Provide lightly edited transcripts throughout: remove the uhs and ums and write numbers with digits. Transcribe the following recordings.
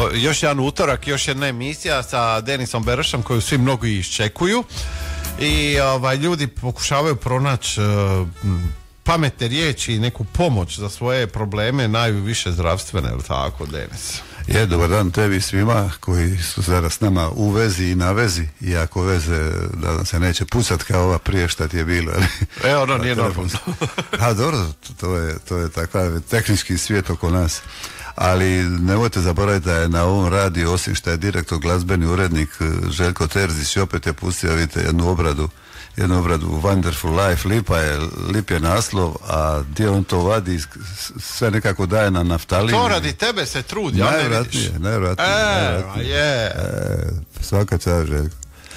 Evo, još jedan utorak, još jedna emisija sa Denisom Berošom koju svi mnogi iščekuju i ljudi pokušavaju pronaći pametne riječi i neku pomoć za svoje probleme, najviše zdravstvene, ili tako, Denis? Dobar dan tebi svima koji su sada s nama u vezi i na vezi, iako veze da se neće pucat kao ova prije šta ti je bilo. Ono nije normalno. A dobro, to je takav tehnički svijet oko nas. Ali nemojte zaboraviti da je na ovom radiju, osim što je direktor glazbeni urednik Željko Terzić, opet je pustio, vidite, jednu obradu Wonderful Life, lip je naslov, a gdje on to vadi, sve nekako daje na naftalin. To radi tebe se trudi, najvjerojatnije. Svaka čast, Željko.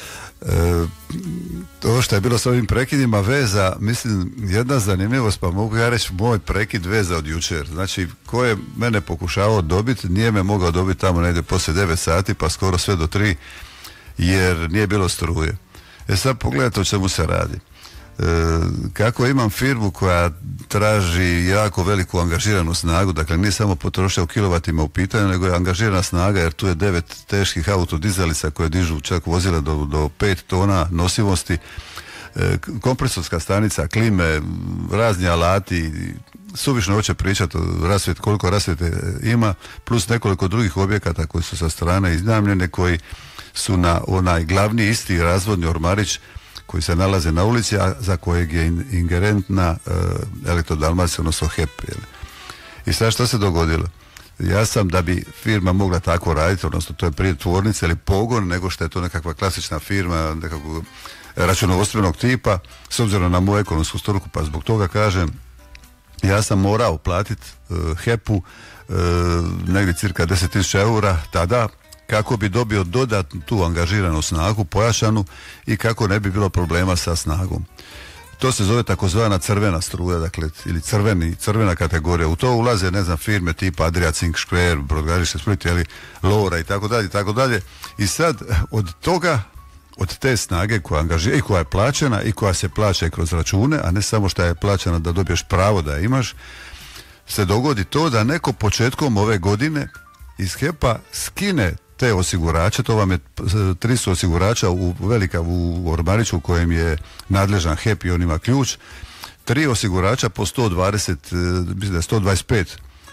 Ovo što je bilo s ovim prekidima veza, mislim, jedna zanimljivost, pa mogu ja reći moj prekid veza od jučer. Znači, ko je mene pokušavao dobiti, nije me mogao dobiti tamo negdje poslije 9 sati, pa skoro sve do 3, jer nije bilo struje. Sad pogledajte o čemu se radi. Kako imam firmu koja traži jako veliku angažiranu snagu, dakle nije samo potrošnja u kilovatima u pitanju, nego je angažirana snaga, jer tu je 9 teških autodizelica koje dižu čak vozila do 5 tona nosivosti, kompresorska stanica, klime, razni alati, suvišno hoće pričati o koliko rasvjete ima, plus nekoliko drugih objekata koji su sa strane iznajmljene, koji su na onaj glavni isti razvodni ormarić koji se nalaze na ulici, a za kojeg je ingerentna Elektrodalmacija, odnosno HEP. I sad što se dogodilo? Ja sam, da bi firma mogla tako raditi, odnosno to je prije tvornica ili pogon, nego što je to nekakva klasična firma, nekakvog računovodstvenog tipa, s obzirom na moju ekonomsku struku, pa zbog toga kažem, ja sam morao platiti HEP-u negdje cirka 10.000 eura tada, kako bi dobio dodatnu tu angažiranu snagu, pojačanu, i kako ne bi bilo problema sa snagom. To se zove takozvana crvena struja, dakle, ili crvena kategorija. U to ulaze, ne znam, firme tipa Adria, Cink, Škver, Brodogradilište Split, Lora i tako dalje. I sad od toga, od te snage koja angažira i koja je plaćena i koja se plaća i kroz račune, a ne samo što je plaćena da dobiješ pravo da je imaš, se dogodi to da neko početkom ove godine iz HEP-a skine te osigurače, to vam je 300 osigurača u ormariću u kojem je nadležan HEP i on ima ključ, 3 osigurača po 120, mislim da je 125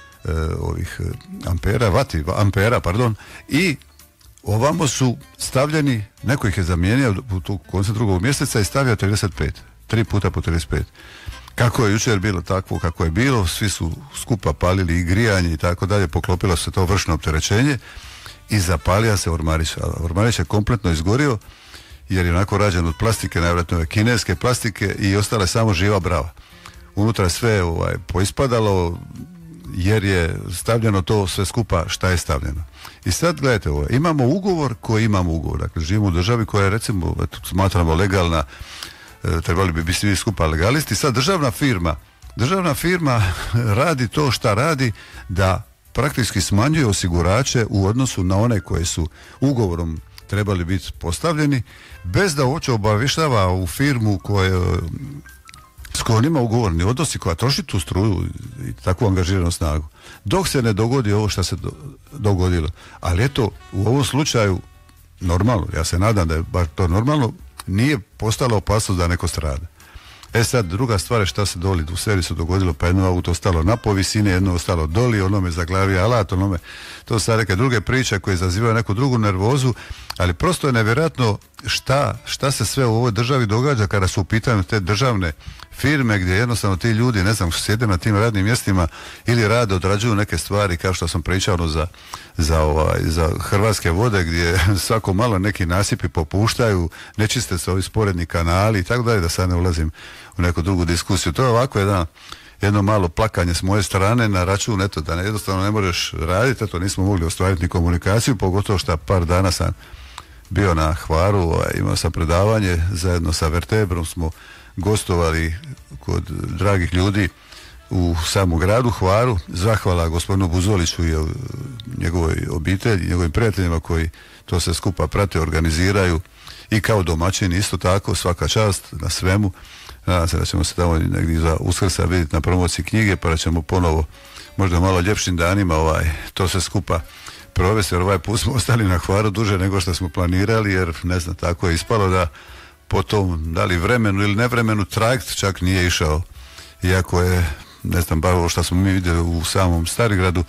ampera, i ovamo su stavljeni, neko ih je zamijenio u koncu drugog mjeseca i stavio 35, 3 puta po 35. Kako je jučer bilo takvo kako je bilo, svi su skupa palili i grijanje i tako dalje, poklopilo se to vršno opterećenje i zapalija se ormarić. Ormarić je kompletno izgorio, jer je onako rađen od plastike, najvjerojatnije kineske plastike, i ostala je samo živa brava. Unutra je sve poispadalo, jer je stavljeno to sve skupa šta je stavljeno. I sad gledajte ovo, imamo ugovor, dakle živimo u državi koja je, recimo, smatramo legalna, trebali bi biti svi skupa legalisti. Sad državna firma radi to šta radi, da praktički smanjuje osigurače u odnosu na one koje su ugovorom trebali biti postavljeni, bez da uopće obavještava u firmu s kojom ima ugovorni odnos i koja troši tu struju i takvu angažiranu snagu. Dok se ne dogodi ovo što se dogodilo. Ali eto, u ovom slučaju normalno, ja se nadam da je baš to normalno, nije postala opasnost da neko strada. Sad, druga stvar je šta se doli u servisu dogodilo, pa jedno auto ostalo na povisine, jedno ostalo doli, onome zaglavio alat, to su neke druge priče koje izazivaju neku drugu nervozu, ali prosto je nevjerojatno šta se sve u ovoj državi događa kada su u pitanju te državne firme, gdje jednostavno ti ljudi, ne znam, sjede na tim radnim mjestima ili rade, odrađuju neke stvari, kao što sam pričao za Hrvatske vode, gdje svako malo neki nasipi popuštaju, ne čiste se ovi sporedni kanali i tako dalje, da sad ne ulazim u neku drugu diskusiju. To je ovako jedno malo plakanje s moje strane na račun, eto, da jednostavno ne možeš raditi, eto, nismo mogli ostvariti ni komunikaciju, pogotovo što par dana sam bio na Hvaru, imao sam predavanje, zajedno sa Vertebrom smo gostovali kod dragih ljudi u samom gradu Hvaru. Zahvala gospodinu Buzoliću i njegovoj obitelji, njegovim prijateljima koji to sve skupa prate, organiziraju, i kao domaćini isto tako, svaka čast na svemu. Nadam se da ćemo se tamo negdje za Uskrsa vidjeti na promociji knjige, pa da ćemo ponovo, možda malo ljepšim danima, to sve skupa provesti, jer ovaj put smo ostali na Hvaru duže nego što smo planirali, jer ne znam, tako je ispalo da po tom, da li vremenu ili nevremenu, trajekt čak nije išao, iako je, ne znam, bar ovo što smo mi vidjeli u samom Starigradu,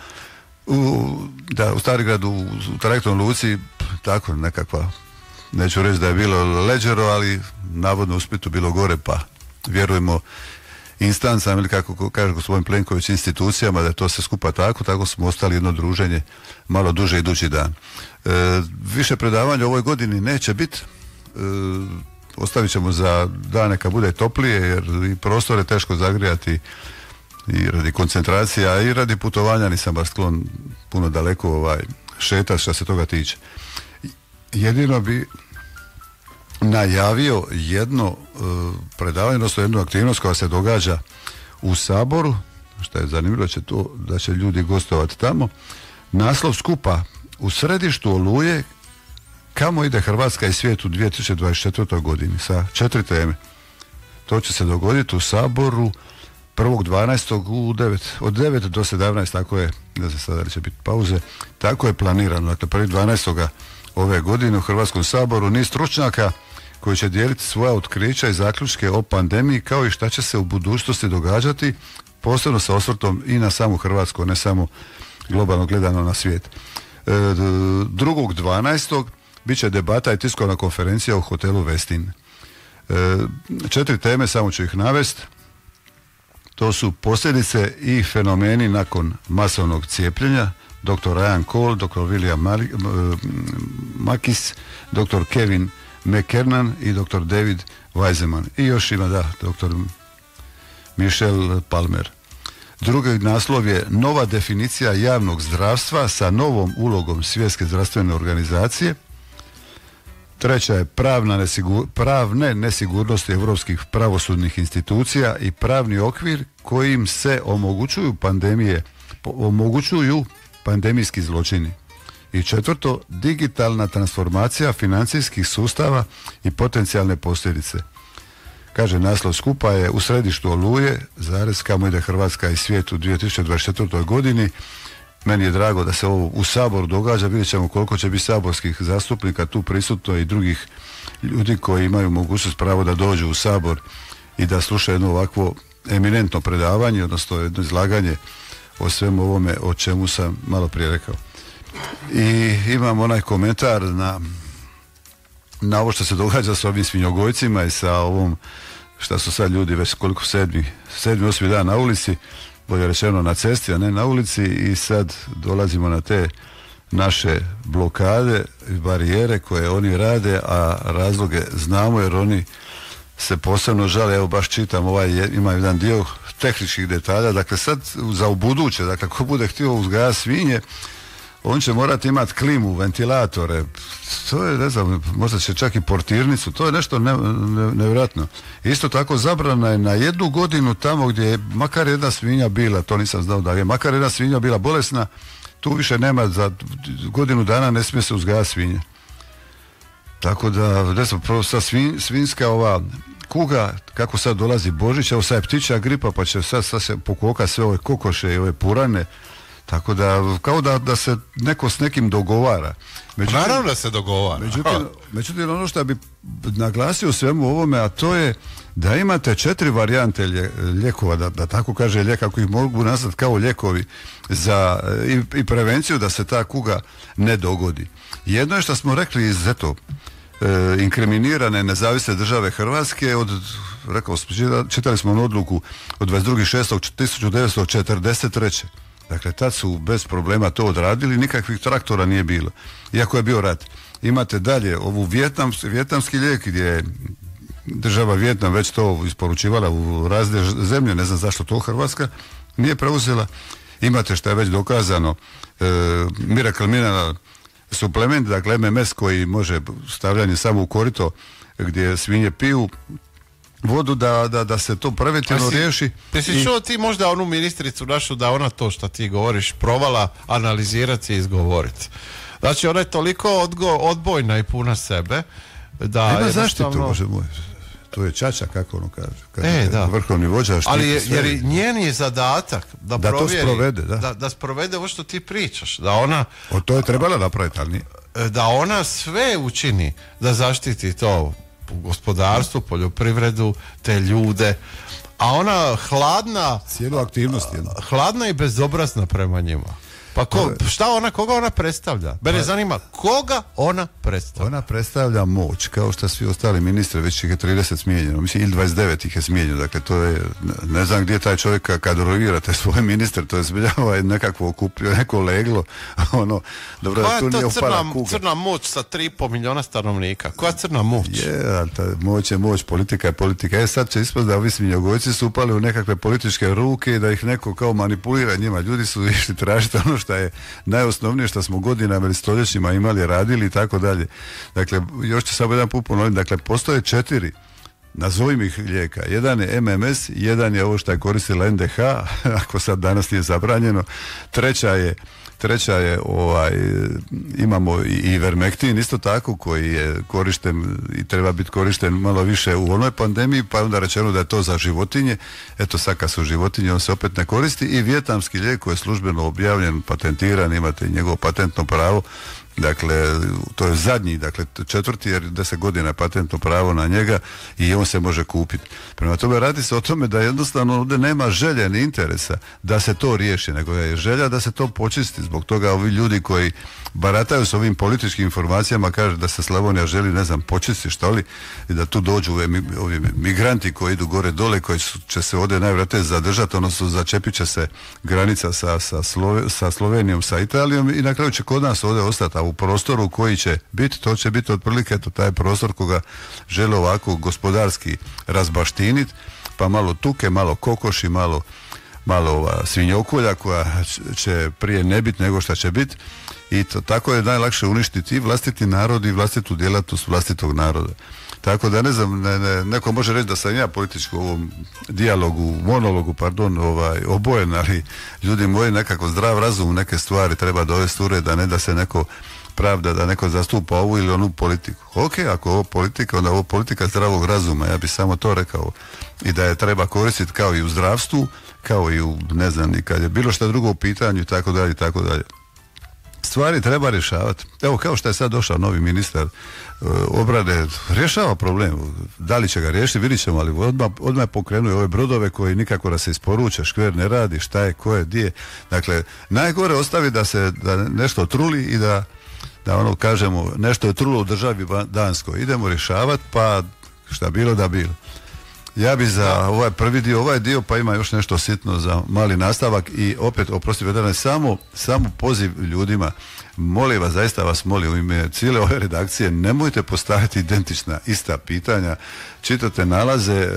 u Starigradu, u trajektnoj luci, tako nekakva, neću reći da je bilo leđero, ali navodno u Splitu bilo gore, pa vjerujemo instancama ili kako kaže gospodin Plenković, institucijama, da je to sve skupa tako smo ostali jedno druženje malo duže idući dan. Više predavanja u ovoj godini neće biti, ostavit ćemo za dane kad bude toplije, jer i prostor je teško zagrijati i radi koncentracija i radi putovanja nisam baš sklon puno daleko šetati što se toga tiče. Jedino bi najavio jedno predavanje, odnosno jednu aktivnost koja se događa u Saboru, što je zanimljivo da će ljudi gostovati tamo. Naslov skupa: u središtu oluje, kamo ide Hrvatska i svijet u 2024. godini, sa 4 teme. To će se dogoditi u Saboru 1.12. od 9 do 17, tako je, ne znam sada li će biti pauze, tako je planirano. Dakle, 1.12. ove godine u Hrvatskom saboru niz stručnjaka koji će dijeliti svoja otkrića i zaključke o pandemiji, kao i šta će se u budućnosti događati, posebno sa osvrtom i na samu Hrvatsku, ne samo globalno gledano na svijet. 2.12. bit će debata i tiskovna konferencija u hotelu Westin. 4 teme, samo ću ih navesti. To su posljedice i fenomeni nakon masovnog cijepljenja, dr. Ryan Cole, dr. William Makis, dr. Kevin McKernan i dr. David Weiseman. I još ima, dr. Michel Palmer. Drugi naslov je nova definicija javnog zdravstva sa novom ulogom Svjetske zdravstvene organizacije. Treća je pravne nesigurnosti europskih pravosudnih institucija i pravni okvir kojim se omogućuju pandemijski zločini. I četvrto, digitalna transformacija financijskih sustava i potencijalne posljedice. Kaže, naslov skupa je u središtu oluje, kamo ide Hrvatska i svijet u 2024. godini. Meni je drago da se ovo u Saboru događa, vidjet ćemo koliko će biti saborskih zastupnika tu prisutno i drugih ljudi koji imaju mogućnost pravo da dođu u Sabor i da slušaju jedno ovakvo eminentno predavanje, odnosno jedno izlaganje o svemu ovome o čemu sam malo prije rekao. I imam onaj komentar na ovo što se događa s ovim svinjogojcima i sa ovom šta su sad ljudi već koliko 7. 8. dan na ulici, bolje rečeno na cesti, a ne na ulici, i sad dolazimo na te naše blokade i barijere koje oni rade, a razloge znamo jer oni se posebno žale. Evo baš čitam, ima jedan dio tehničkih detalja, dakle sad za ubuduće, dakle ako bude htio uzgajati svinje, on će morati imati klimu, ventilatore, to je, ne znam, možda će čak i portirnicu, to je nešto nevjerojatno. Isto tako zabrana je na 1 godinu tamo gdje je makar jedna svinja bila, to nisam znao da je, makar jedna svinja bila bolesna, tu više nema, za 1 godinu dana ne smije se uzgajati svinje. Tako da, ne znam, prvo sad svinjska ova kuga, kako sad dolazi Božić, evo sad je ptičja gripa, pa će sad se pokoka sve ove kokoše i ove purane. Tako da, kao da se neko s nekim dogovara. Naravno da se dogovara. Međutim, ono što bi naglasio svemu ovome, a to je da imate 4 varijante lijekova, da tako kaže lijek, ako ih mogu nazvati kao lijekovi za i prevenciju da se ta kuga ne dogodi. Jedno je što smo rekli iz inkriminirane nezavisne države Hrvatske čitali smo odluku od 22.6.1943. Dakle, tad su bez problema to odradili, nikakvih traktora nije bilo, iako je bio rat. Imate dalje ovu vjetnamski lijek gdje je država Vjetnam već to isporučivala u razne zemlje, ne znam zašto to Hrvatska nije preuzela. Imate što je već dokazano Miracle Mineral suplement, dakle MMS koji može stavljanje samo u korito gdje svinje piju vodu da se to preventivno riješi. Jesi čuo ti možda onu ministricu našu da ona to što ti govoriš provala analizirati i izgovoriti? Znači ona je toliko odbojna i puna sebe da ima zaštitu, Bože moj. to je čača, kako ono kaže. Da. Vrhovni vođa. Ali jer njen je zadatak da provjeri, to sprovede, da sprovede ovo što ti pričaš. Da ona... To je trebala napraviti, ali nije. Da ona sve učini da zaštiti to gospodarstvo, poljoprivredu, te ljude. A ona hladna... Cijelu aktivnost. Hladna i bezobrazna prema njima. Pa koga ona predstavlja? Mene zanima koga ona predstavlja. Ona predstavlja moć, kao što svi ostali ministri, već ih je 30 smijenjeno, mislim, ili 29 ih je smijenjeno, dakle to je, ne znam gdje taj čovjek kad rovirate svoje ministre, to je zbiljava nekakvo okupljio, neko leglo, ono, dobro, koja tu nije upala kuga. kuga. Crna moć sa 3,5 milijuna stanovnika? Koja crna moć? Ta moć je moć, politika je politika. Sad će ispast da ovi svinjogojci su upali u nekakve političke ruke i da ih neko kao manipulira njima. Ljudi su išli tražiti ono što je najosnovnije što smo godinama ili stoljećima imali, radili i tako dalje. Dakle, još ću samo jedan put ponoviti, dakle, postoje 4, nazovim ih lijeka. Jedan je MMS, jedan je ovo što je koristila NDH, ako sad danas nije zabranjeno. Treća je imamo i Ivermektin isto tako, koji je korišten i treba biti korišten malo više u onoj pandemiji, pa je onda rečeno da je to za životinje. Eto sad kad su životinje, on se opet ne koristi. I vijetnamski lijek koji je službeno objavljen, patentiran, imate i njegovo patentno pravo. Dakle, to je zadnji, dakle 4. jer 10 godina je patentno pravo na njega i on se može kupiti. Prema tome radi se o tome da jednostavno ovdje nema želje ni interesa da se to riješi, nego je želja da se to počisti. Zbog toga ovi ljudi koji barataju s ovim političkim informacijama kažu da se Slavonija želi, ne znam, počisti što li, i da tu dođu ovi migranti koji idu gore dole, koji će se ovdje najvjerojatnije zadržati, odnosno začepit će se granica sa Slovenijom, sa Italijom i na kraju će kod nas ovdje ostati, a u prostoru koji će biti, to će biti otprilike taj prostor koga žele ovako gospodarski razbaštiniti, pa malo tuke, malo kokoši, malo svinjokolja koja će prije ne biti nego što će biti. I tako je najlakše uništiti i vlastiti narod i vlastitu djelatnost vlastitog naroda. Tako da ne znam, neko može reći da sam ja politički u ovom monologu, obojen, ali ljudi moji, nekako zdrav razum, neke stvari treba dovesti u red, a ne da se neko pravda, da neko zastupa ovu ili onu politiku. Ok, ako ovo politika, onda ovo politika zdravog razuma, ja bih samo to rekao. I da je treba koristiti kao i u zdravstvu, kao i u, ne znam, i kad je bilo šta drugo u pitanju i tako dalje, i tako dalje. Stvari treba rješavati. Evo, kao što je sad došao novi ministar obrane, rješava problem. Da li će ga riješiti, vidit ćemo, ali odmah pokrenuo ove brodove koji nikako da se isporuče, škver ne radi, šta je, ko je, di je. Dakle, najgore ostavi da nešto truli i da ono kažemo, nešto je trulo u državi Danskoj. Idemo rješavati, pa šta bilo da bilo. Ja bi za ovaj dio, pa ima još nešto sitno za mali nastavak i opet, oprosti vedane, samo poziv ljudima, molim vas, zaista vas molim u ime cijele ove redakcije, nemojte postaviti identična ista pitanja, čitate nalaze,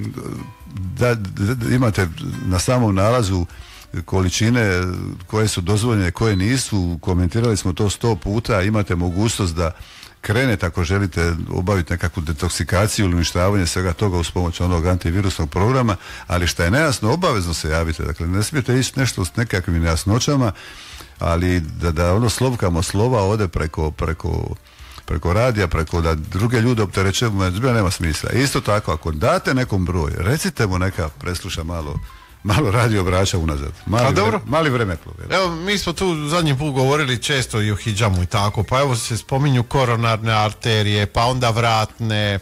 da imate na samom nalazu količine koje su dozvoljene, koje nisu, komentirali smo to 100 puta, imate mogućnost da krenete ako želite obaviti nekakvu detoksikaciju ili uništavanje svega toga uz pomoć onog antivirusnog programa, ali šta je nejasno, obavezno se javite. Dakle, ne smijete ići nešto s nekakvim nejasnoćama, ali da ono slovkamo slova ode preko radija, preko da druge ljude opterećujemo, nema smisla. Isto tako, ako date nekom broj, recite mu neka presluša malo radio vraća unazad. Mali vremeplov. Evo, mi smo tu zadnji put govorili često i o hidžamu i tako, pa evo se spominju koronarne arterije, pa onda vratne.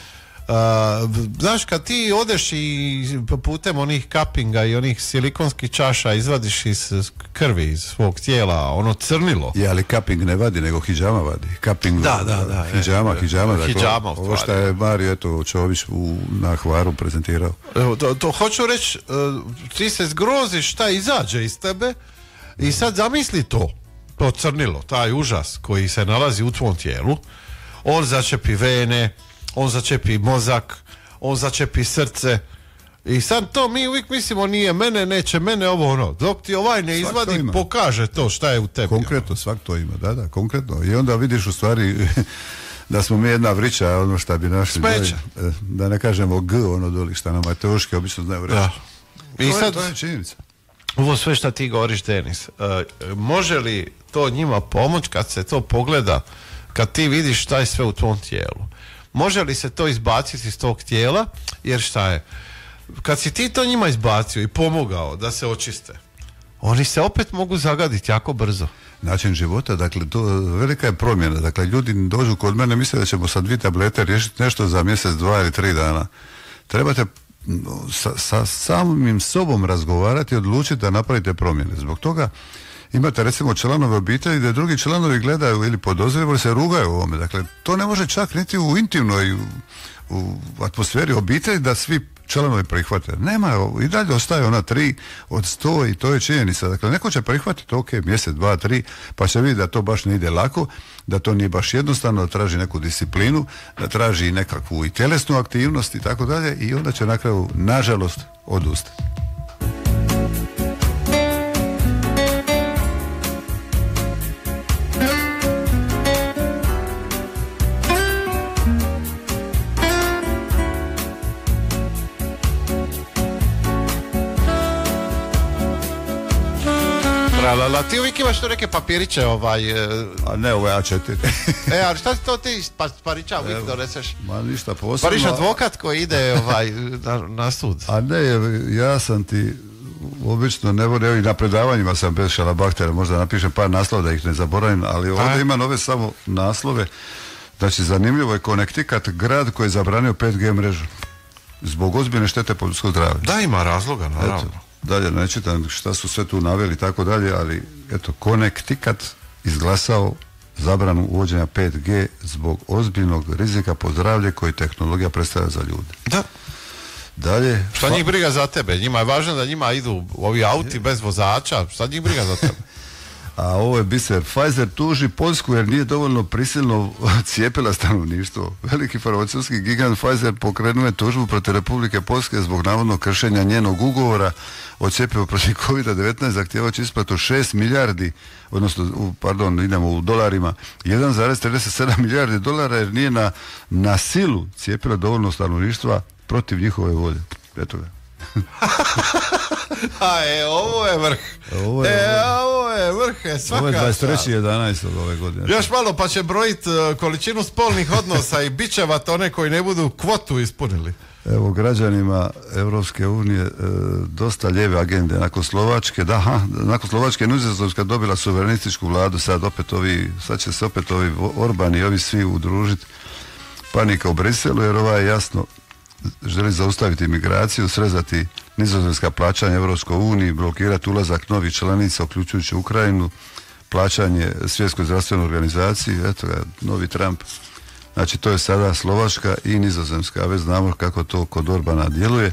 Znaš, kad ti odeš i putem onih kapinga i onih silikonskih čaša izvadiš iz krvi, iz svog tijela, ono crnilo. Je, ali kaping ne vadi, nego hidžama vadi. Kaping, hidžama. Dakle, hidžama, ovo što je Mario Čović na Hvaru prezentirao. To hoću reći, ti se zgroziš šta izađe iz tebe i sad zamisli to crnilo, taj užas koji se nalazi u tvom tijelu, on začepi vene, on začepi mozak, on začepi srce i sad to mi uvijek mislimo nije mene, neće mene, ovo ono, dok ti ovaj ne izvadi, pokaže to šta je u tebi. Konkretno, svak to ima, da, konkretno. I onda vidiš u stvari da smo mi jedna vrića, ono šta bi našli, da ne kažemo G, ono doli šta nam mateoški obično znaju reći. I sad, to je činjenica. Ovo sve šta ti govoriš, Denis, može li to njima pomoć kad se to pogleda, kad ti vidiš šta je sve u tvom tijelu? može li se to izbaciti iz tog tijela, jer šta je? Kad si ti to njima izbacio i pomogao da se očiste, oni se opet mogu zagaditi jako brzo. Način života, dakle, to velika je promjena. Dakle, ljudi dođu kod mene, misle da ćemo sa 2 tablete riješiti nešto za mjesec, 2 ili 3 dana. Trebate sa samim sobom razgovarati i odlučiti da napravite promjene. Zbog toga imate recimo članove obitelji gdje drugi članovi gledaju ili podozrivo ili se rugaju o ovome. Dakle, to ne može čak niti u intimnoj u atmosferi obitelji da svi članovi prihvate. Nema, i dalje ostaje ona 3 od 100 i to je činjenica. Dakle, neko će prihvatiti, ok, mjesec, 2, 3, pa će vidjeti da to baš ne ide lako, da to nije baš jednostavno, da traži neku disciplinu, da traži nekakvu i tjelesnu aktivnost i tako dalje, i onda će na kraju, nažalost, odustati. Ti uvijek imaš tu neke papiriće A ne, ovo je A4. Ali šta to ti parića uvijek doneseš? Ma ništa posebno. Pariš advokat koji ide na sud. A ne, ja sam ti obično ne volim, i na predavanjima sam bez šalabahtera, možda napišem par naslova da ih ne zaboravim, ali ovdje ima nove samo naslove. Znači, zanimljivo je Connecticut, grad koji je zabranio 5G mrežu zbog ozbiljne štete po ljudsko zdravlje. Da, ima razloga, naravno. Eto, dalje ne čitam šta su sve tu naveli i tako dalje, ali eto, Connecticut izglasao zabranu uvođenja 5G zbog ozbiljnog rizika po zdravlje koji tehnologija predstavlja za ljude. Da. Dalje. Šta njih briga za tebe? Njima je važno da njima idu ovi auti bez vozača. Šta njih briga za tebe? A ovo je biser. Pfizer tuži Poljsku jer nije dovoljno prisilno cijepila stanovništvo. Veliki farmaceutski gigant Pfizer pokrenuo je tužbu protiv Republike Poljske zbog navodnog kršenja njenog ugovora o cjepivu protiv COVID-19, zahtijevajući isplatu 6 milijardi, odnosno, idemo u dolarima, 1,37 milijardi dolara jer nije na silu cijepila dovoljno stanovništva protiv njihove volje. Eto ga. Ovo je vrh. Ovo je vrh, svaka. Ovo je 23.11. ove godine. Još malo pa će brojiti količinu spolnih odnosa i bićevat one koji ne budu kvotu ispunili. Evo, građanima Europske unije dosta lijeve agende. Nakon Slovačke Nizozemska dobila suverenističku vladu, sad će se opet ovi Orban i ovi svi udružiti. Panika u Briselu jer jasno želi zaustaviti imigraciju, srezati nizozemska plaćanja Europskoj uniji, blokirati ulazak novih članica uključujući Ukrajinu, plaćanje Svjetskoj zdravstvenoj organizaciji, eto ga, novi Trump. Znači, to je sada Slovačka i Nizozemska, a već znamo kako to kod Orbana djeluje.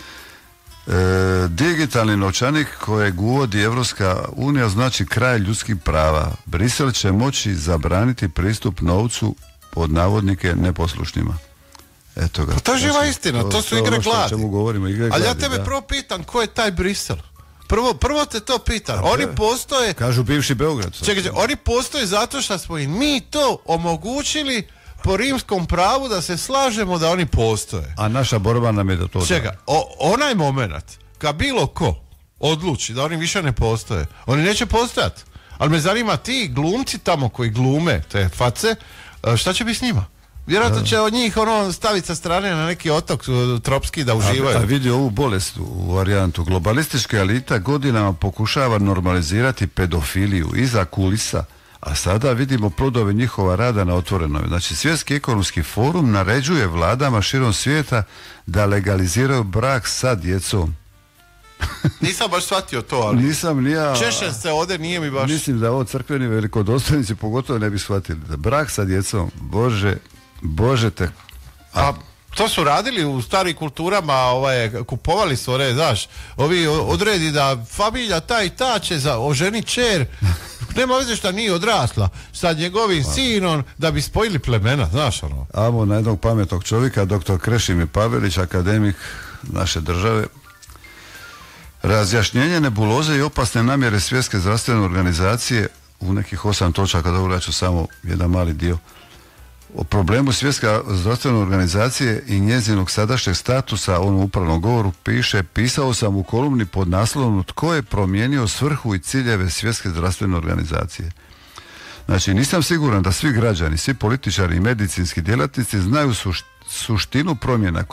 Digitalni novčanik kojeg uvodi Europska unija znači kraj ljudskih prava. Brisel će moći zabraniti pristup novcu pod navodnike neposlušnima. Eto ga. Pa to je živa istina, to su igre gladi. Čemu govorimo, igre gladi. Ali ja tebe prvo pitam, ko je taj Brisel? Prvo te to pitam. Oni postoje... Kažu bivši Beograd. Čekaj, oni postoje zato što smo im mi to omogućili po rimskom pravu da se slažemo da oni postoje. A naša borba nam je da to... Čekaj, onaj moment kad bilo ko odluči da oni više ne postoje, oni neće postojati. Ali me zanima, ti glumci tamo koji glume te face, šta će biti s njima? Vjerojatno će od njih staviti sa strane na neki otok tropski da uživaju. A vidi ovu bolest u varijantu. Globalistička elita godinama pokušava normalizirati pedofiliju iza kulisa, a sada vidimo plodove njihova rada na otvorenome. Znači, Svjetski ekonomski forum naređuje vladama širom svijeta da legaliziraju brak sa djecom. Nisam baš shvatio to, ali... Nisam ni ja... Češem se ovdje, nije mi baš... Mislim da ovo crkveni velikodostojnici pogotovo ne bi shvatili. Da brak sa djecom, Bože te... A to su radili u starim kulturama, kupovali su znaš, ovi odredi da familija ta i ta će oženi čer, nema veze šta nije odrasla, sa njegovim sinom da bi spojili plemena, znaš ono. Amo na jednog pametnog čovjeka, dr. Krešimir Pavelić, akademik naše države. Razjašnjenje nebuloze i opasne namjere Svjetske zdravstvene organizacije u nekih 8 točaka, dobro, ja ću samo jedan mali dio. O problemu Svjetske zdravstvene organizacije i njezinog sadašnjeg statusa on u upravnom govoru pisao sam u kolumni pod naslovom Tko je promijenio svrhu i ciljeve Svjetske zdravstvene organizacije. Znači, nisam siguran da svi građani, svi političari i medicinski djelatnici znaju suštinu promjena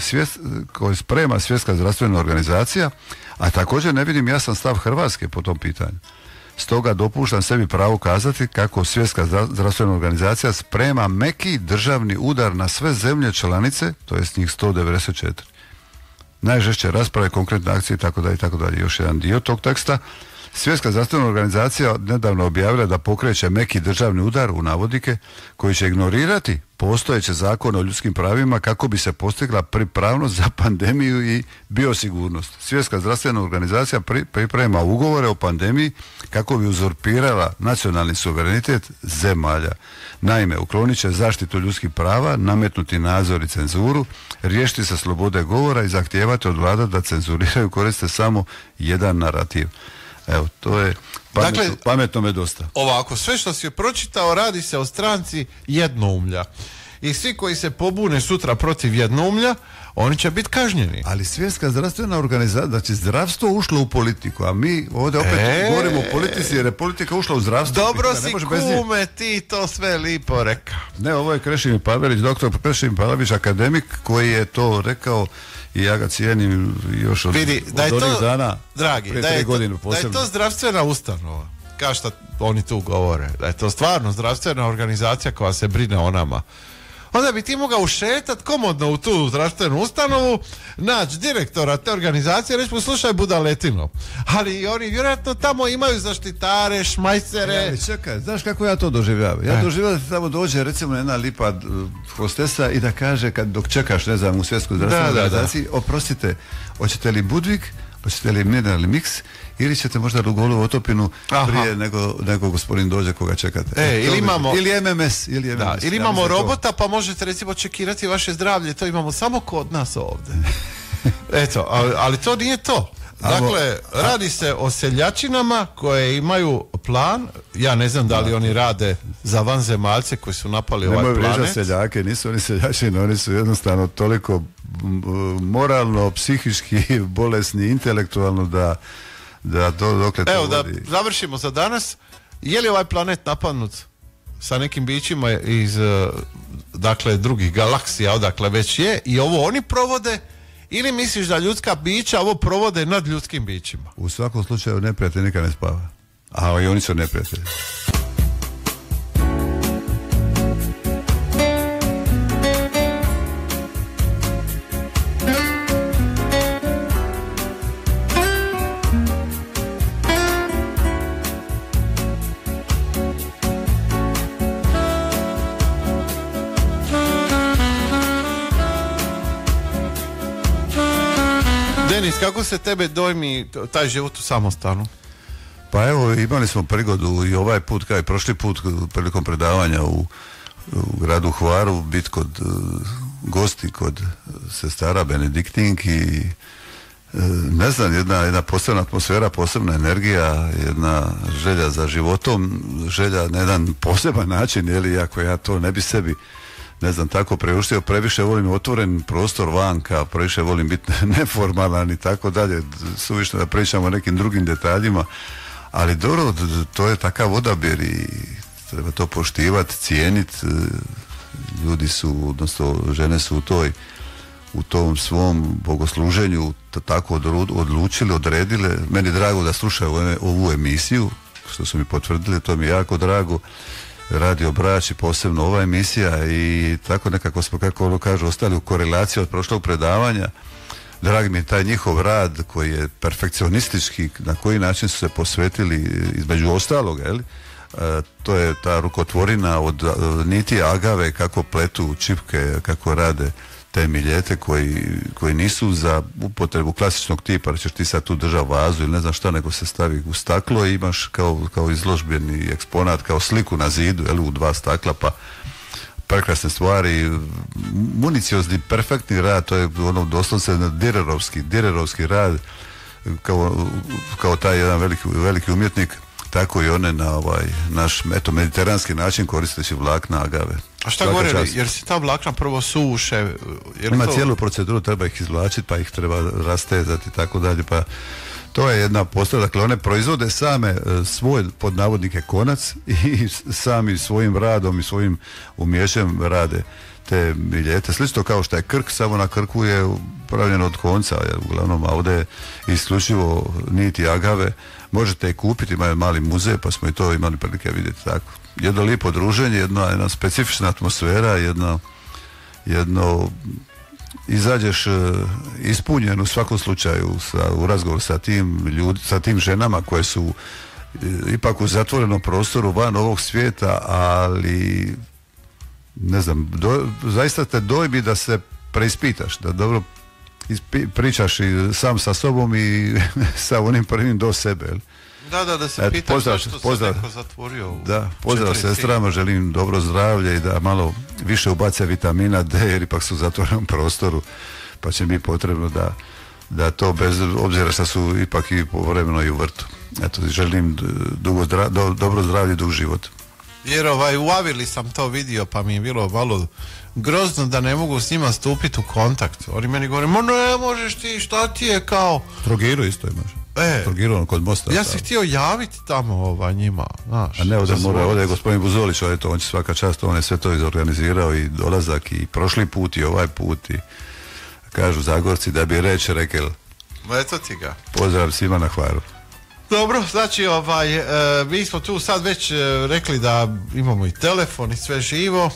koje sprema Svjetska zdravstvena organizacija, a također ne vidim jasan stav Hrvatske po tom pitanju. Stoga dopuštam sebi pravo kazati kako Svjetska zdravstvena organizacija sprema meki državni udar na sve zemlje članice, to jest njih 194. Najžešće rasprave, konkretne akcije itd. Još jedan dio tog teksta. Svjetska zdravstvena organizacija nedavno objavila da pokreće meki državni udar u navodike koji će ignorirati postojeće zakone o ljudskim pravima kako bi se postigla pripravnost za pandemiju i biosigurnost. Svjetska zdravstvena organizacija priprema ugovore o pandemiji kako bi uzurpirala nacionalni suverenitet zemalja. Naime, uklonit će zaštitu ljudskih prava, nametnuti nadzor i cenzuru, riješiti se slobode govora i zahtijevati od vlada da cenzuriraju, koriste samo jedan narativ. Evo, to je pametno me dosta. Ovako, sve što si pročitao radi se o stranci jednoumlja. I svi koji se pobune sutra protiv jednoumlja, oni će biti kažnjeni. Ali Svjetska zdravstvena organizacija, znači zdravstvo ušlo u politiku, a mi ovdje opet govorimo o politici jer je politika ušla u zdravstvo. Dobro si kume, ti to sve lipo rekao. Ne, ovo je Krešimir Pavelić, doktor Krešimir Pavelić, akademik koji je to rekao i ja ga cijenim još od onih dana, dragi, prije 3 godine posebno. Da je to zdravstvena ustanova, kao što oni tu govore, da je to stvarno zdravstvena organizacija koja se brine o nama, onda bi ti mogao ušetat komodno u tu zdravstvenu ustanovu, naći direktora te organizacije i reći mu slušaj budaletino. Ali oni vjerojatno tamo imaju zaštitare, šmajcere. Ali čekaj, znaš kako ja to doživljavam? Ja doživljavam da tamo dođe recimo jedna lipa hostesa i da kaže dok čekaš, ne znam, u Svjetskoj zdravstvenoj organizaciji, oprostite, hoćete li Budvik, hoćete li mineralni miks ili ćete možda Rugolu Otopinu prije nego gospodin dođe koga čekate. Ili MMS. Ili imamo robota pa možete recimo čekirati vaše zdravlje, to imamo samo kod nas ovdje. Eto, ali to nije to. Dakle, radi se o seljačinama koje imaju plan, ja ne znam da li oni rade za vanzemaljce koji su napali ovaj planet. Nemoj vrijeđati seljake, nisu oni seljačine, oni su jednostavno toliko moralno, psihički bolesni, intelektualno da to dokle to evo, vodi. Da završimo za danas. Je li ovaj planet napadnut sa nekim bićima iz dakle drugih galaksija odakle već je i ovo oni provode, ili misliš da ljudska bića ovo provode nad ljudskim bićima? U svakom slučaju neprijatelj nikad ne spava, a i oni su neprijatelji. Denis, kako se tebe dojmi taj život u samostanu? Pa evo, imali smo prigodu i ovaj put, kao i prošli put, prilikom predavanja u gradu Hvaru, biti kod gosti, kod sestara Benediktinki. Ne znam, jedna posebna atmosfera, posebna energija, jedna želja za životom, želja na jedan poseban način, iako ja to ne bi sebi, ne znam, tako preuštio, previše volim otvoren prostor vanka, previše volim biti neformalan i tako dalje, suvišno da pričamo o nekim drugim detaljima, ali dobro, to je takav odabir i treba to poštivati, cijeniti. Ljudi su, odnosno žene su u tom svom bogosluženju tako odlučili, odredile. Meni je drago da slušaju ovu emisiju, što su mi potvrdili, to mi je jako drago. Radio Brač i posebno ova emisija i tako nekako smo, kako ono kažu, ostali u korelaciji od prošlog predavanja. Dragi mi je taj njihov rad koji je perfekcionistički, na koji način su se posvetili između ostaloga, to je ta rukotvorina od niti agave, kako pletu čipke, kako rade te miljete koji nisu za upotrebu klasičnog tipa, da ćeš ti sad tu držati vazu ili ne znam šta, nego se stavi u staklo i imaš kao izložbeni eksponat, kao sliku na zidu, u 2 stakla, pa prekrasne stvari, municiozni, perfektni rad, to je ono doslovno direrovski rad, kao taj jedan veliki umjetnik, tako i one na naš mediteranski način koristeći vlakna agave. A šta govorili, jer se ta vlakna prvo suše? Ima cijelu proceduru, treba ih izvlačiti, pa ih treba rastezati i tako dalje, pa To je jedna postavka, dakle one proizvode same svoj pod navodnike konac i sami svojim radom i svojim umješćem rade te biljete. Slično kao što je krk, samo na krku je pravljeno od konca, uglavnom, a ovdje je isključivo niti agave. Možete i kupiti, imaju mali muzej, pa smo i to imali prilike vidjeti tako. Jedno lijepo druženje, jedna specifična atmosfera, jedno izađeš ispunjen u svakom slučaju u razgovoru sa tim ženama koje su ipak u zatvorenom prostoru van ovog svijeta, ali ne znam, zaista te dojmi da se preispitaš, da dobro pričaš i sam sa sobom i sa onim prvim do sebe. Da se pitaš zašto se neko zatvorio. Da, pozdrav sestrama, želim dobro zdravlje i da malo više ubace vitamina D, jer ipak su u zatvorenom prostoru, pa će biti potrebno da to, bez obzira što su ipak i povremeno i u vrtu. Eto, želim dobro zdravlje i dug život. Jer u Avili sam to vidio, pa mi je bilo malo grozno da ne mogu s njima stupiti u kontakt. Oni meni govore, ne možeš ti, šta ti je kao... Trogiru isto imaš. Trogirano kod Mosta. Ja sam htio javiti tamo njima, znaš. A ne, ovdje je gospodin Buzolić, on će svaka čast, on je sve to izorganizirao i dolazak i prošli put i ovaj put i kažu Zagorci da bi rekel. Eto ti ga. Pozdrav svima na Hvaru. Dobro, znači mi smo tu sad već rekli da imamo i telefon i sve živo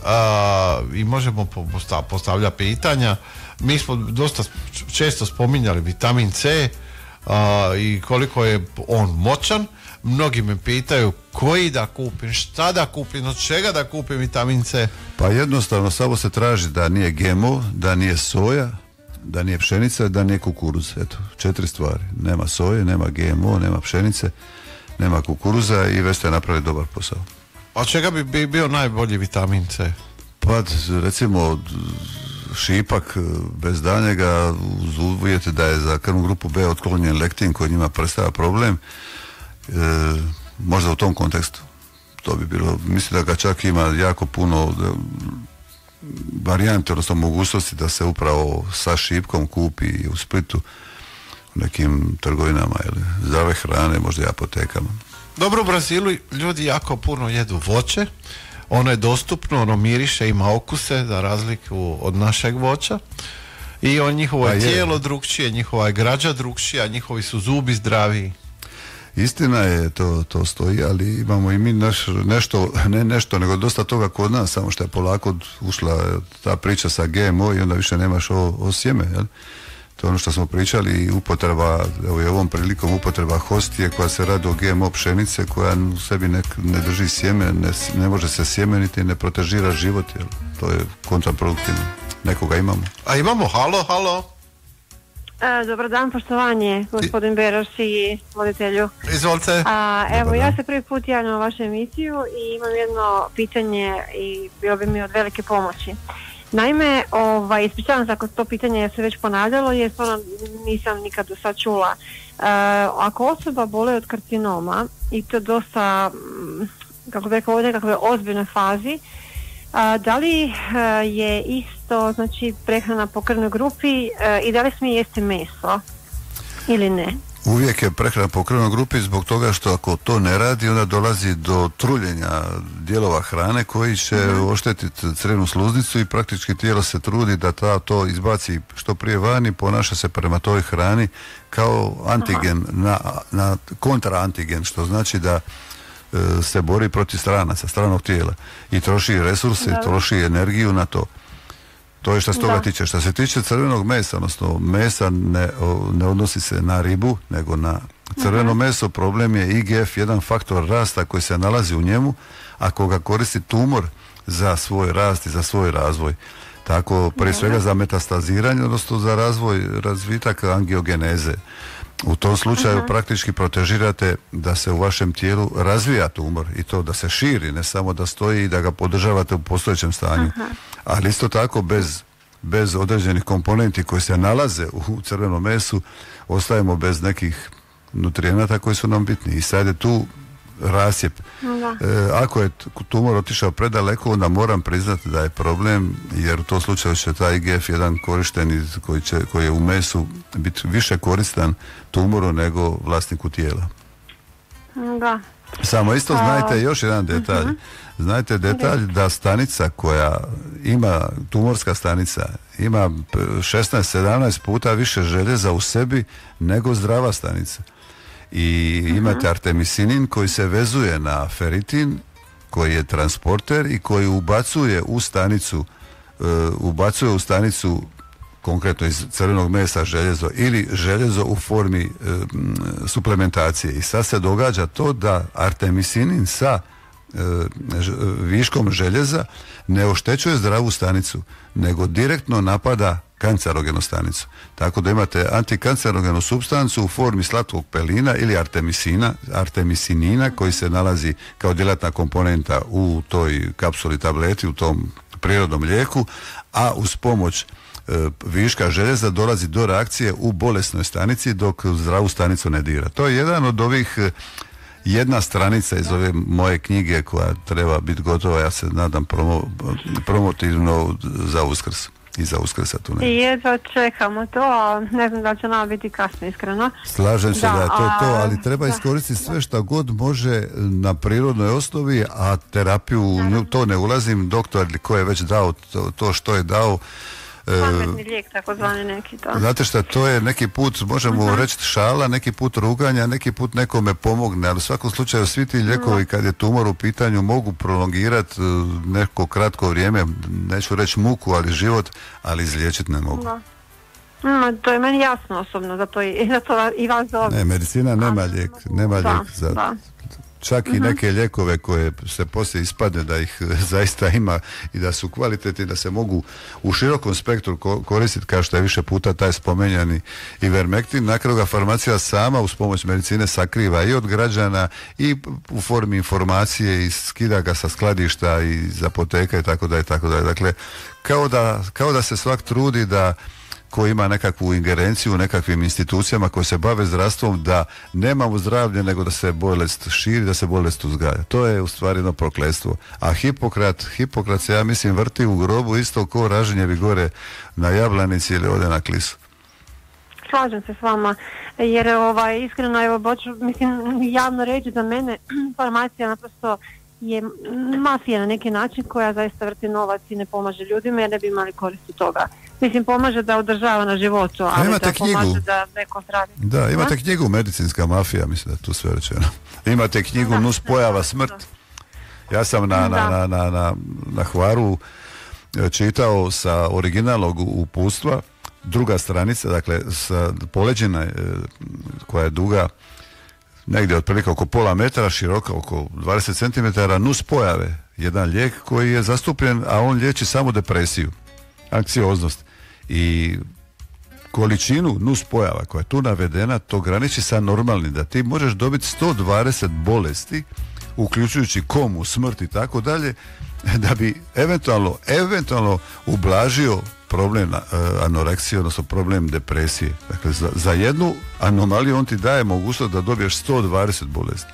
i možemo postavljati pitanja. Mi smo dosta često spominjali vitamin C i koliko je on moćan. Mnogi me pitaju koji da kupim, šta da kupim, od čega da kupim vitamin C. Pa jednostavno samo se traži da nije GMO, da nije soja, da nije pšenica, da nije kukuruz. Eto, 4 stvari. Nema soje, nema GMO, nema pšenice, nema kukuruza i već ste napravili dobar posao. A čega bi bio najbolji vitamin C? Pa recimo šipak bez daljnjega, uz uvjete da je za krvnu grupu B otklonjen lektin koji njima predstavlja problem, možda u tom kontekstu. To bi bilo, mislim da ga čak ima jako puno varijante, odnosno mogućnosti da se upravo sa šipkom kupi u Splitu u nekim trgovinama ili zdrave hrane, možda i apotekama. Dobro, u Brazilu ljudi jako puno jedu voće, ono je dostupno, ono miriše, ima okuse za razliku od našeg voća i njihovo je tijelo drugčije, njihova je građa drugčija, njihovi su zubi zdraviji. Istina je, to stoji, ali imamo i mi nešto, nego dosta toga kod nas, samo što je polako ušla ta priča sa GMO i onda više nemaš o sjeme, jel? To je ono što smo pričali i upotreba, evo i ovom prilikom upotreba hostije koja se radi o GMO pšenice, koja u sebi ne drži sjeme, ne može se sjemeniti, ne protežira život, jel? To je kontraproduktivno. Nekoga imamo. A imamo, halo. Dobar dan, poštovanje, gospodin Beroš i voditelju. Izvolite. Evo, ja se prvi put javljam u vašu emisiju i imam jedno pitanje i bilo bi mi od velike pomoći. Naime, ispričavam se ako to pitanje se već ponavljalo, jer stvarno nisam nikad do sad čula. Ako osoba boli od karcinoma i to dosta, kako bih rekao, u nekakvoj ozbiljnoj fazi, da li je isto, znači, prehrana po krvnoj grupi i da li smije jesti meso ili ne? Uvijek je prehrana po krvnoj grupi zbog toga što ako to ne radi, onda dolazi do truljenja dijelova hrane koji će oštetiti crevnu sluznicu i praktički tijelo se trudi da to izbaci što prije vani, ponaša se prema toj hrani kao antigen, na kontraantigen, što znači da se bori protiv stranaca, stranog tijela i troši resurse, troši energiju na to. To je što se toga tiče. Što se tiče crvenog mesa, odnosno mesa ne odnosi se na ribu, nego na crveno meso. Problem je IGF, jedan faktor rasta koji se nalazi u njemu, ako ga koristi tumor za svoj rast i za svoj razvoj. Tako, prije svega za metastaziranje, odnosno za razvitak angiogeneze. U tom slučaju praktički protežirate da se u vašem tijelu razvija tumor i to da se širi, ne samo da stoji i da ga podržavate u postojećem stanju. Ali isto tako bez određenih komponenti koji se nalaze u crvenom mesu ostajemo bez nekih nutrijenata koji su nam bitni. I sad je tu rasjep. Ako je tumor otišao predaleko, onda moram priznati da je problem, jer u tom slučaju će taj IGF-1 korišten koji je u mesu biti više koristan tumoru nego vlasniku tijela. Da. Samo isto znajte još jedan detalj. Znajte detalj da stanica koja ima, tumorska stanica, ima 16-17 puta više željeza u sebi nego zdrava stanica. I imate artemisinin koji se vezuje na feritin, koji je transporter i koji ubacuje u stanicu konkretno iz crvenog mesa željezo ili željezo u formi suplementacije. I sad se događa to da artemisinin sa viškom željeza ne oštećuje zdravu stanicu, nego direktno napada kancerogenu stanicu. Tako da imate antikancerogenu supstancu u formi slatkog pelina ili artemisinina koji se nalazi kao djelatna komponenta u toj kapsuli tableti, u tom prirodnom lijeku, a uz pomoć viška željeza dolazi do reakcije u bolesnoj stanici dok zdravu stanicu ne dira. To je jedan od ovih, jedna stranica iz ove moje knjige koja treba biti gotova, ja se nadam promotivno za Uskrs. I za Uskrsa tu ne. I jedva čekamo to, a ne znam da će nam biti kasno, iskreno. Slažem se da je to, ali treba iskoristiti sve što god može na prirodnoj osnovi, a terapiju, to ne ulazim, doktor ko je već dao to što je dao. Pametni lijek, takozvani neki to. Znate šta, to je neki put, možemo reći šala, neki put ruganja, neki put nekome pomogne, ali u svakom slučaju svi ti lijekovi kad je tumor u pitanju mogu prolongirati neko kratko vrijeme, neću reći muku, ali život, ali izliječiti ne mogu. To je meni jasno osobno, zato i vas zove. Ne, medicina nema lijek za... Čak i neke lijekove koje se poslije ispadne da ih zaista ima i da su kvalitetni, da se mogu u širokom spektru koristiti, kao što je više puta taj spomenjani Ivermectin, na kraju ga farmacija sama uz pomoć medicine sakriva i od građana i u formi informacije i skida ga sa skladišta i iz apoteka i tako dalje. Dakle, kao da se svak trudi da ko ima nekakvu ingerenciju u nekakvim institucijama koje se bave zdravstvom, da nemamo zdravlje nego da se bolest širi, da se bolest uzgaja. To je u stvari jedno prokletstvo. A Hipokrat se, ja mislim, vrti u grobu isto ko raženjevi gore na Jablanici ili ovdje na Klisu. Slažem se s vama, jer iskreno, mislim, javno reći za mene, farmacija naprosto je mafija na neki način koja zaista vrti novac i ne pomaže ljudima jer ne bi imali koristi toga. Mislim, pomaže da održava na životu, ali da pomaže da neko zdravi. Da, imate knjigu Medicinska mafija, mislim da je tu sve rečeno. Imate knjigu Nuspojava smrt. Ja sam na Hvaru čitao sa originalnog uputstva, druga stranica, dakle sa poleđina koja je duga negdje otprilike oko pola metra, široka oko 20 cm, nuspojave, jedan lijek koji je zastupljen, a on liječi samo depresiju, anksioznost i količinu nuspojava koja je tu navedena, to graniči sa normalnim, da ti možeš dobiti 120 bolesti, uključujući komu, smrt i tako dalje, da bi eventualno ublažio problem anoreksije, odnosno problem depresije. Dakle, za jednu anomaliju on ti daje mogućnost da dobiješ 120 bolesti.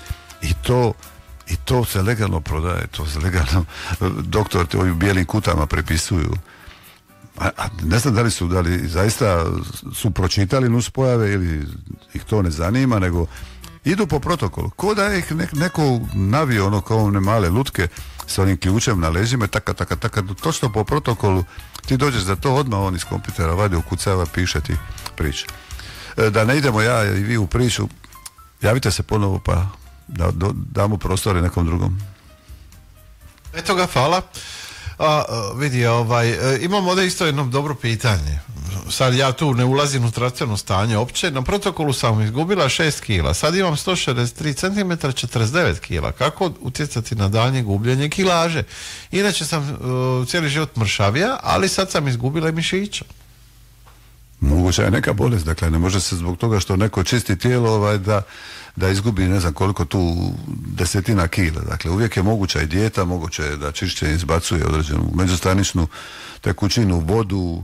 I to se legalno prodaje, to se legalno doktor te ovim bijelim kutama prepisuju. A ne znam da li zaista su pročitali nuspojave ili ih to ne zanima, nego idu po protokolu. Ko da ih neko navio ono kao one male lutke sa onim ključem na leđima, taka, točno po protokolu ti dođeš za to, odmah on iz kompjutera vadi, ukucava, piše ti priča. Da ne idemo ja i vi u priču, javite se ponovo pa da damo prostore nekom drugom. Eto ga, hvala. Vidi, imamo ovdje isto jedno dobro pitanje. Sad ja tu ne ulazim u zdravstveno stanje opće. Na protokolu sam izgubila 6 kila. Sad imam 163 cm, 49 kila. Kako utjecati na daljnje gubljenje kilaže? Inače sam cijeli život mršavija, ali sad sam izgubila i mišića. Moguća je neka bolest, dakle ne može se zbog toga što neko čisti tijelo da izgubi ne znam koliko tu desetina kila. Dakle, uvijek je moguća i dijeta, moguće je da čišćenje izbacuje određenu međustaničnu tekućinu, vodu,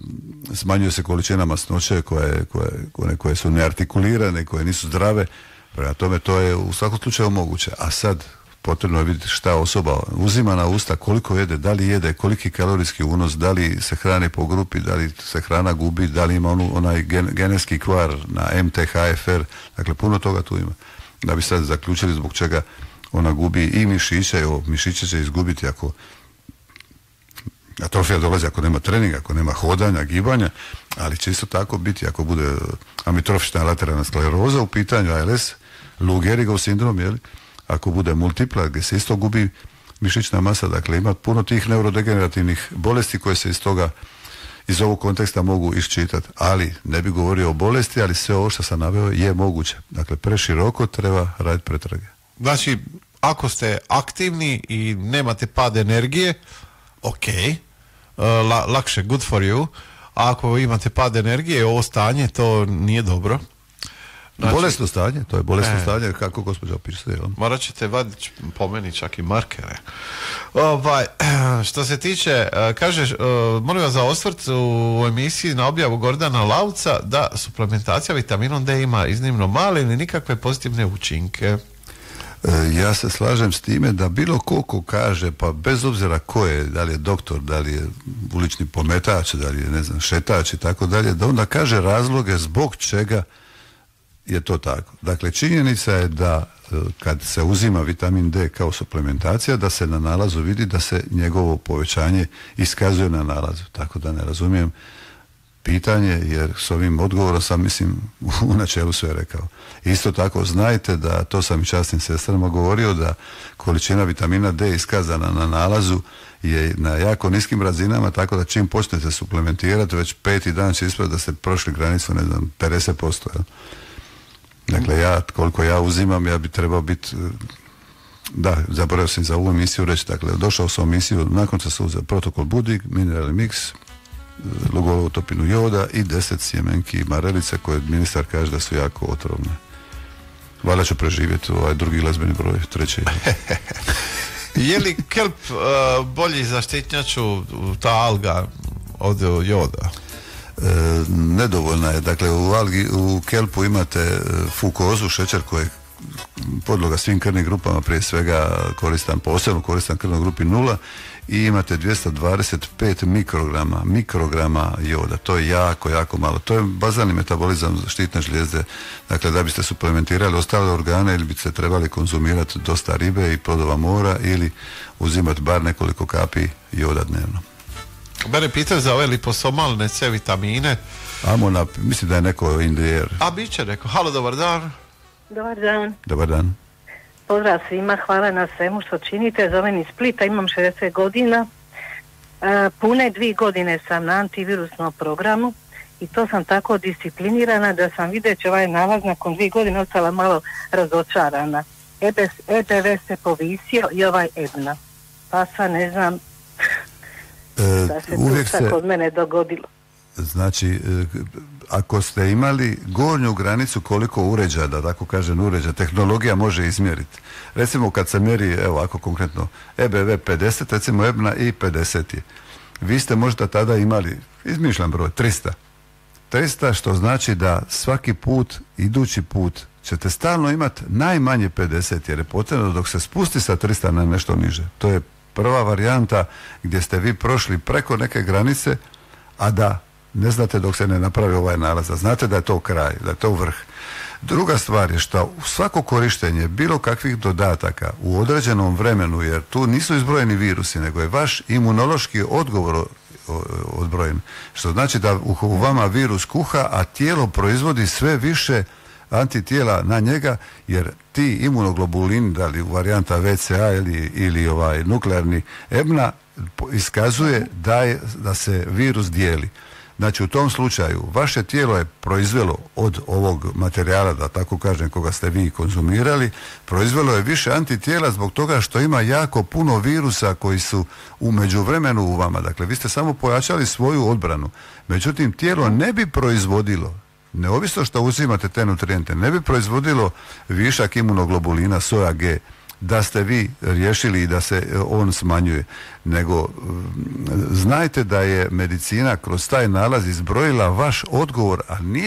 smanjuje se količina masnoće koje su neartikulirane, koje nisu zdrave. Prema tome, to je u svakom slučaju moguće. A sad, potrebno je vidjeti šta osoba uzima na usta, koliko jede, da li jede, koliki kalorijski unos, da li se hrani po grupi, da li se hrana gubi, da li ima onaj genetski kvar na MTHFR, dakle puno toga tu ima. Da bi sad zaključili zbog čega ona gubi i mišiće, mišiće će izgubiti ako atrofija dolazi ako nema treninga, ako nema hodanja, gibanja, ali će isto tako biti ako bude amitrofična lateralna skleroza u pitanju, ALS, Lou Gehrigov sindrom, jeli? Ako bude multipla, gdje se isto gubi mišićna masa, dakle ima puno tih neurodegenerativnih bolesti koje se iz ovog konteksta mogu iščitati, ali ne bi govorio o bolesti, ali sve ovo što sam naveo je moguće. Dakle, preširoko treba raditi pretrage. Znači, ako ste aktivni i nemate pad energije, ok, lakše, good for you. A ako imate pad energije, ovo stanje, to nije dobro. Znači, bolesno stanje, to je bolesno stanje, kako gospođa opiše. Morat ćete vaditi po meni čak i markere. Što se tiče, kažeš, molim vas za osvrt u emisiji na objavu Gordana Lauca da suplementacija vitaminom D ima iznimno male ili nikakve pozitivne učinke. Ja se slažem s time da bilo ko kaže, pa bez obzira ko je, da li je doktor, da li je ulični pometač, da li je, ne znam, šetač i tako dalje, da onda kaže razloge zbog čega je to tako. Dakle, činjenica je da kad se uzima vitamin D kao suplementacija, da se na nalazu vidi da se njegovo povećanje iskazuje na nalazu. Tako da ne razumijem pitanje, jer s ovim odgovorom sam, mislim, u načelu sve rekao. Isto tako znajte da, to sam i časnim sestrama govorio, da količina vitamina D iskazana na nalazu je na jako niskim razinama, tako da čim počnete suplementirati, već 5. dan će ispraviti da ste prošli granicu, ne znam, 50%. Jel? Dakle, koliko ja uzimam, ja bi trebao biti, da, zaboravio sam za ovu emisiju reći, dakle, došao sam u emisiju, nakon što se uzeo protokol Budik, mineralni miks, lugolovu topinu joda i 10 sjemenki marelice koje ministar kaže da su jako otrovne. Valjda ću preživjeti ovaj drugi glazbeni broj, treći. Je li kelp bolji za štitnjaču, ta alga od joda? Nedovoljna je. Dakle, u kelpu imate fukozu, šećer koji je podloga svim krvnim grupama, prije svega posebno koristan krvnoj grupi 0, i imate 225 mikrograma joda. To je jako, jako malo. To je bazalni metabolizam štitne žlijezde. Dakle, da biste suplementirali ostale organe, ili biste trebali konzumirati dosta ribe i plodova mora, ili uzimati bar nekoliko kapi joda dnevno. Mene pitaju za ove liposomalne C vitamine. Mislim da je neko in the air. A bit će neko. Halo, dobar dan. Dobar dan. Dobar dan. Pozdrav svima, hvala na svemu što činite. Zovem iz Splita, imam 60 godina. Pune 2 godine sam na antivirusnom programu i to sam tako disciplinirana da sam videći ovaj nalaz nakon 2 godine ostala malo razočarana. EBV se povisio i ovaj EBNA. Pa sad ne znam da se uvijek to kod mene dogodilo. Znači, ako ste imali gornju granicu koliko uređaja, da tako kažem uređaja, tehnologija može izmjeriti. Recimo kad se mjeri, evo ako konkretno, EBV 50, recimo EBNA i 50 je. Vi ste možda tada imali, izmišljam broj, 300, što znači da svaki put, idući put, ćete stalno imati najmanje 50, jer je potrebno dok se spusti sa 300 na nešto niže. To je prva varijanta gdje ste vi prošli preko neke granice, a da ne znate dok se ne napravi ovaj nalaz, a znate da je to kraj, da je to vrh. Druga stvar je što u svako korištenje bilo kakvih dodataka u određenom vremenu, jer tu nisu izbrojeni virusi, nego je vaš imunološki odgovor odbrojen. Što znači da u vama virus kuha, a tijelo proizvodi sve više antitijela na njega, jer ti imunoglobulini, da li varijanta VCA ili ovaj nuklearni EBNA, iskazuje da se virus dijeli. Znači, u tom slučaju vaše tijelo je proizvelo od ovog materijala, da tako kažem, koga ste vi konzumirali, proizvelo je više antitijela zbog toga što ima jako puno virusa koji su u međuvremenu u vama. Dakle, vi ste samo pojačali svoju odbranu. Međutim, tijelo ne bi proizvodilo, neovisno što uzimate te nutrijente, ne bi proizvodilo višak imunoglobulina SOA G, da ste vi riješili i da se on smanjuje, nego znajte da je medicina kroz taj nalaz izbrojila vaš odgovor, a nije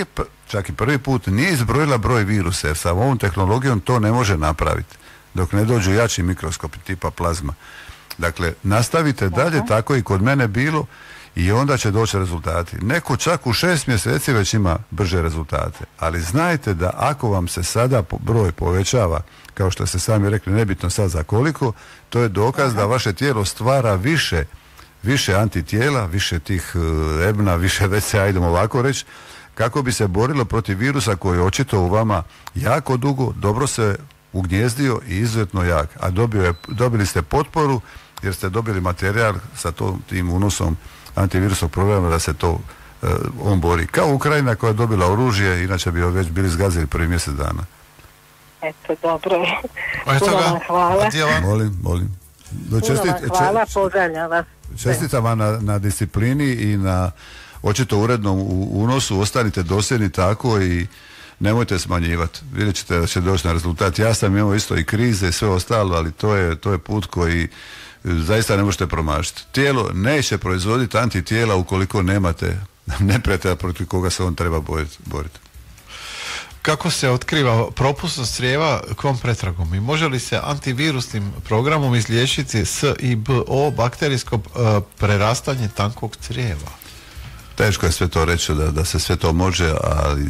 čak i prvi put, nije izbrojila broj virusa, jer sa ovom tehnologijom to ne može napraviti, dok ne dođu jači mikroskopi tipa plazma. Dakle, nastavite dalje, tako i kod mene bilo, i onda će doći rezultati. Neko čak u 6 mjeseci već ima brže rezultate, ali znajte da ako vam se sada broj povećava, kao što ste sami rekli, nebitno sad za koliko, to je dokaz da vaše tijelo stvara više antitijela, više tih ebna, više VCA, idemo ovako reći, kako bi se borilo protiv virusa koji je očito u vama jako dugo, dobro se ugnjezdio i izuzetno jak. A dobili ste potporu jer ste dobili materijal sa tim unosom antivirusnog programa da se to on bori. Kao Ukrajina koja je dobila oružje, inače bi već bili zgazili prvi mjesec dana. Eto, dobro. Puno vam hvala. Molim. Hvala, pozdravljam vas. Čestitam vam na disciplini i na očito urednom unosu, ostanite dosljedni tako i nemojte smanjivati. Vidjet ćete da će doći na rezultat. Ja sam imao isto i krize i sve ostalo, ali to je put koji zaista ne možete promašiti. Tijelo neće proizvoditi antitijela ukoliko nemate neprijatelja protiv koga se on treba boriti. Kako se otkriva propusnost crijeva kom pretragom i može li se antivirusnim programom izliječiti SIBO, bakterijsko prerastanje tankog crijeva? Teško je sve to reći da se sve to može, ali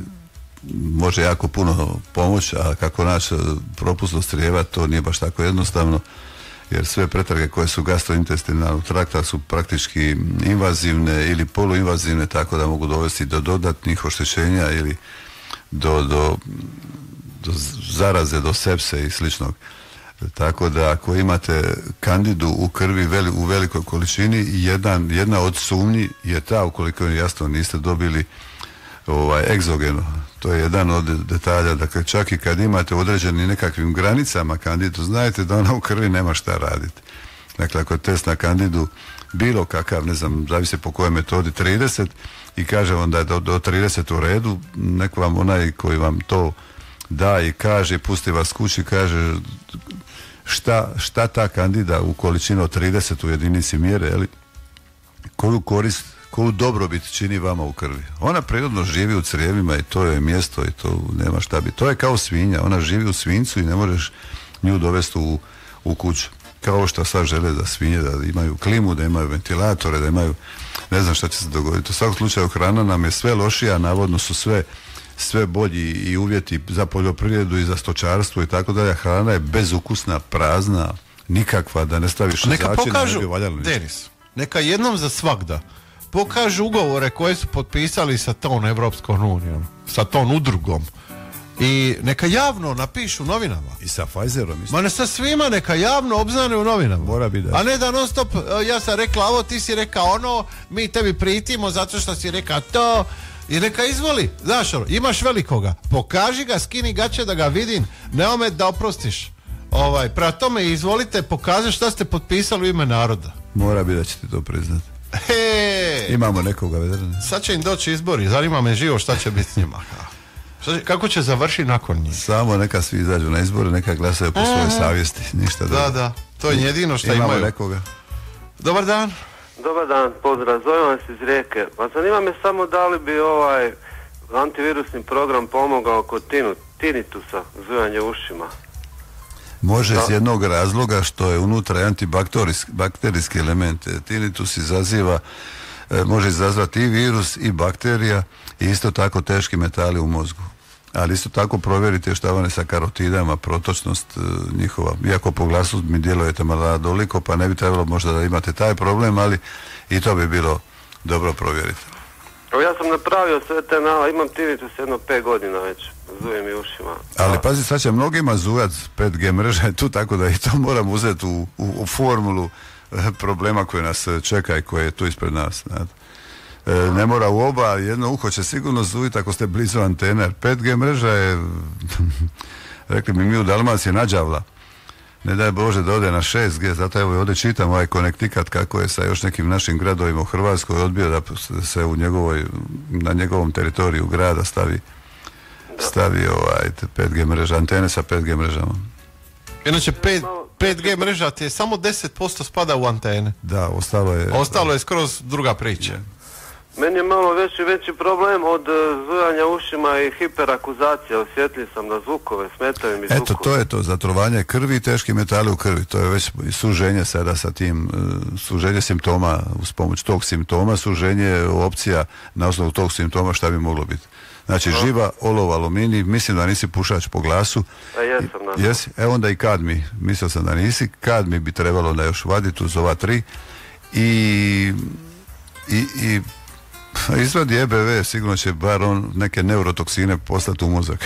može jako puno pomoći, a kako naći propusnost crijeva, to nije baš tako jednostavno, jer sve pretrage koje su gastrointestinalnog trakta su praktički invazivne ili poluinvazivne, tako da mogu dovesti do dodatnih oštećenja ili do zaraze, do sepse i sličnog. Tako da ako imate kandidu u krvi u velikoj količini, jedna od sumnji je ta, ukoliko jasno niste dobili egzogeno. To je jedan od detalja. Dakle, čak i kad imate u određenim nekakvim granicama kandidu, znajte da ona u krvi nema šta raditi. Dakle, ako je test na kandidu bilo kakav, ne znam, zavisi po kojoj metodi, 30, i kaže vam da je do 30 u redu, neko vam onaj koji vam to da i kaže, pusti vas kući, kaže šta ta kandida u količini od 30 u jedinici mjere, koju korist, koju dobrobit čini vama u krvi. Ona prirodno živi u crijevima i to je mjesto i to nema šta biti. To je kao svinja, ona živi u svinjcu i ne možeš nju dovesti u kuću. Kao što sad žele da svinje da imaju klimu, da imaju ventilatore, da imaju, ne znam šta će se dogoditi. U svakom slučaju hrana nam je sve lošija, navodno su sve bolji i uvjeti za poljoprivredu i za stočarstvo i tako dalje. Hrana je bezukusna, prazna, nikakva, da ne staviš neka začina, pokažu, ne bi valjalo ništa. Denis, neka jednom za svagda pokažu ugovore koje su potpisali sa tom Evropskom unijom, sa tom udrugom, i neka javno napišu u novinama. I sa Pfizerom isto. Ma ne sa svima, neka javno obznane u novinama. Mora biti da. A ne da non stop, ja sam rekla ovo, ti si rekao ono, mi tebi pritimo zato što si rekao to. I neka izvoli, znaš, imaš velikoga, pokaži ga, skini gaće da ga vidim, ne omet da oprostiš. Prema tome izvolite pokazati šta ste potpisali u ime naroda. Mora biti da ćete to priznati. Imamo nekoga vedrana. Sad će im doći izbori, zanima me živo šta će biti s njima. Kako će završiti nakon njih? Samo neka svi izađu na izbore, neka glasaju po svojoj savjesti, ništa drugo. Da, to je jedino što imaju. Imamo nekoga. Dobar dan. Dobar dan, pozdrav, zovem vas iz Rijeke. Pa zanima me samo da li bi antivirusni program pomogao kod tinitusa, zujanje ušima. Može iz jednog razloga što je unutra antibakterijski element. Tinitus može izazvati i virus i bakterija i isto tako teški metali u mozgu. Ali isto tako provjerite šta vam je sa karotidama, protočnost njihova. Iako po glasu mi djelujete malo doliko, pa ne bi trebalo možda da imate taj problem, ali i to bi bilo dobro provjeriti. Ja sam napravio sve te imam tinnitus jedno 5 godina već, zujem i ušima. Ali pazi, sad će mnogima zujat 5G mreža je tu, tako da i to moramo uzeti u formulu problema koje nas čeka i koje je tu ispred nas. Ne mora u oba, jedno uho će sigurno zujiti ako ste blizu antene. 5G mreža je, rekli mi u Dalmaciji, nađavla. Ne daj Bože da ode na 6G, zato evo ovdje čitam ovaj konektikat kako je sa još nekim našim gradovima u Hrvatskoj odbio da se na njegovom teritoriju grada stavi 5G mreža, antene sa 5G mrežama. Inače 5G mreža ti je samo 10% spada u antene. Da, ostalo je skroz druga priča. Meni je malo veći problem od zujanja ušima i hiperakuzacija. Osjetljiv sam na zvukove, smetaju mi zvukove. Eto, to je to, zatrovanje krvi i teški metali u krvi. To je već suženje sada sa tim, suženje simptoma, uz pomoć tog simptoma, suženje je opcija na osnovu tog simptoma šta bi moglo biti. Znači, živa, olov, aluminij, mislim da nisi pušač po glasu. Jesam, da. Jesi? Evo onda i kadmi, mislio sam da nisi. Kadmi bi trebalo onda još vaditi uz ova 3. I izvadi EBV, sigurno će bar on neke neurotoksine poslati u mozak.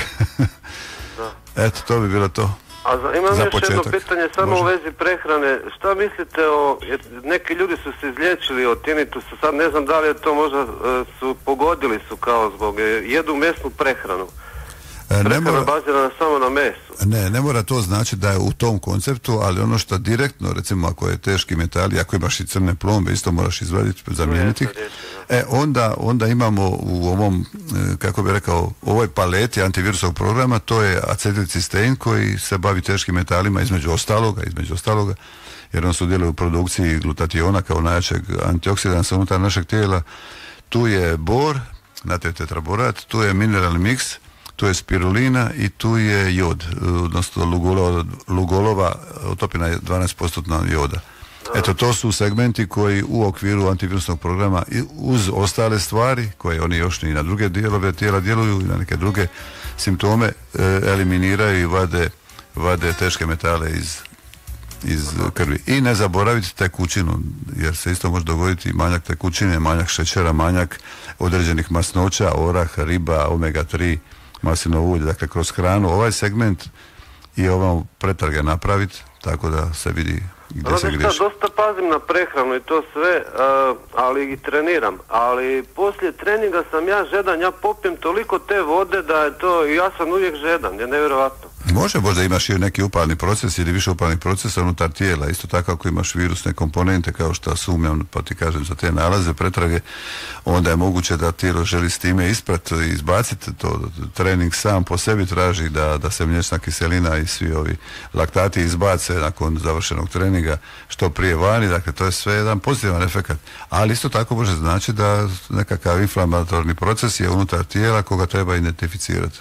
Eto, to bi bilo to. Imam za još početak. jedno pitanje samo Može. u vezi prehrane. Šta mislite jer neki ljudi su se izliječili od tinitusa, sad ne znam da li je to možda pogodili su kao zbog, jedu mesnu prehranu. Prehrana bazirana samo na mesu. Ne mora to znači da je u tom konceptu, ali ono što direktno, recimo ako je teški metali, ako imaš i crne plombe, isto moraš izvaditi, zamijeniti ih. Onda imamo u ovom, kako bi rekao, ovoj paleti antivirusovog programa, to je acetilcistein koji se bavi teškim metalima između ostaloga, jer on sudjeluje u produkciji glutationa kao najjačeg antioksidansa unutar našeg tijela. Tu je bor, natrijetetraborat, tu je mineralni miks, tu je spirulina i tu je jod, odnosno lugolova otopina je 12% joda. Eto, to su segmenti koji u okviru antivirusnog programa i uz ostale stvari, koje oni još i na druge dijelove tijela djeluju i na neke druge simptome, eliminiraju i vade teške metale iz krvi. I ne zaboraviti tekućinu, jer se isto može dogoditi manjak tekućine, manjak šećera, manjak određenih masnoća, orah, riba, omega-3, maslinovo ulje, dakle kroz hranu ovaj segment i ovom pretrage napraviti tako da se vidi gdje se griješi. Dosta pazim na prehranu i to sve, ali i treniram, ali poslije treninga sam ja žedan, ja popijem toliko te vode da je to, ja sam uvijek žedan, je nevjerojatno. Može, možda imaš i neki upalni proces ili više upalnih procesa unutar tijela, isto tako ako imaš virusne komponente kao što sumnjam, pa ti kažem za te nalaze, pretrage, onda je moguće da tijelo želi s time isprati i izbaciti to. Trening sam po sebi traži da se mliječna kiselina i svi ovi laktati izbace nakon završenog treninga što prije vani, dakle to je sve jedan pozitivan efekat, ali isto tako može znači da nekakav inflamatorni proces je unutar tijela koga treba identificirati.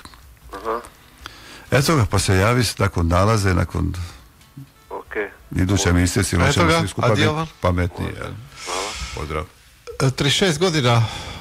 Eto ga, pa se javi nakon nalaze, nakon iduće emisije, sigurno ćemo svi skupa biti pametniji. Pozdrav. 36 godina,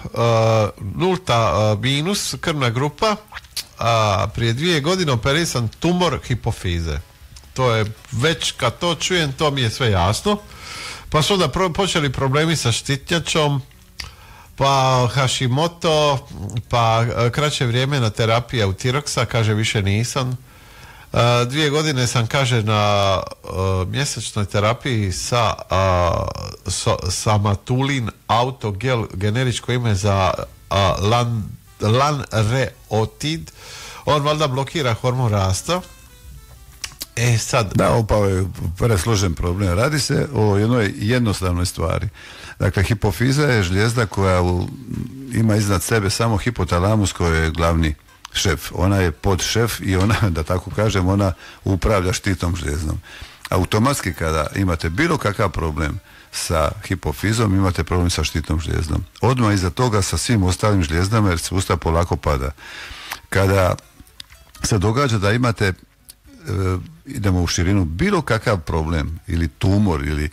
nulta minus, krvna grupa, prije 2 godine operisan tumor hipofize. To je već, kad to čujem, to mi je sve jasno. Pa su onda počeli problemi sa štitnjačom, pa Hashimoto, pa kraće vrijeme na terapija u Tiroksa, kaže više nisam. 2 godine sam, kaže, na mjesečnoj terapiji sa Samatulin autogel, generičko ime za Lanreotid. On valjda blokira hormon rasta. Sad... Da, opao je presložen problem. Radi se o jednoj jednostavnoj stvari. Dakle, hipofiza je žlijezda koja ima iznad sebe samo hipotalamus koji je glavni šef. Ona je podšef i ona, da tako kažem, ona upravlja štitnom žlijezdom. Automatski kada imate bilo kakav problem sa hipofizom, imate problem sa štitnom žlijezdom. Odmah iza toga sa svim ostalim žlijezdama, jer sustav polako pada. Kada se događa da imate, idemo u širinu, bilo kakav problem ili tumor ili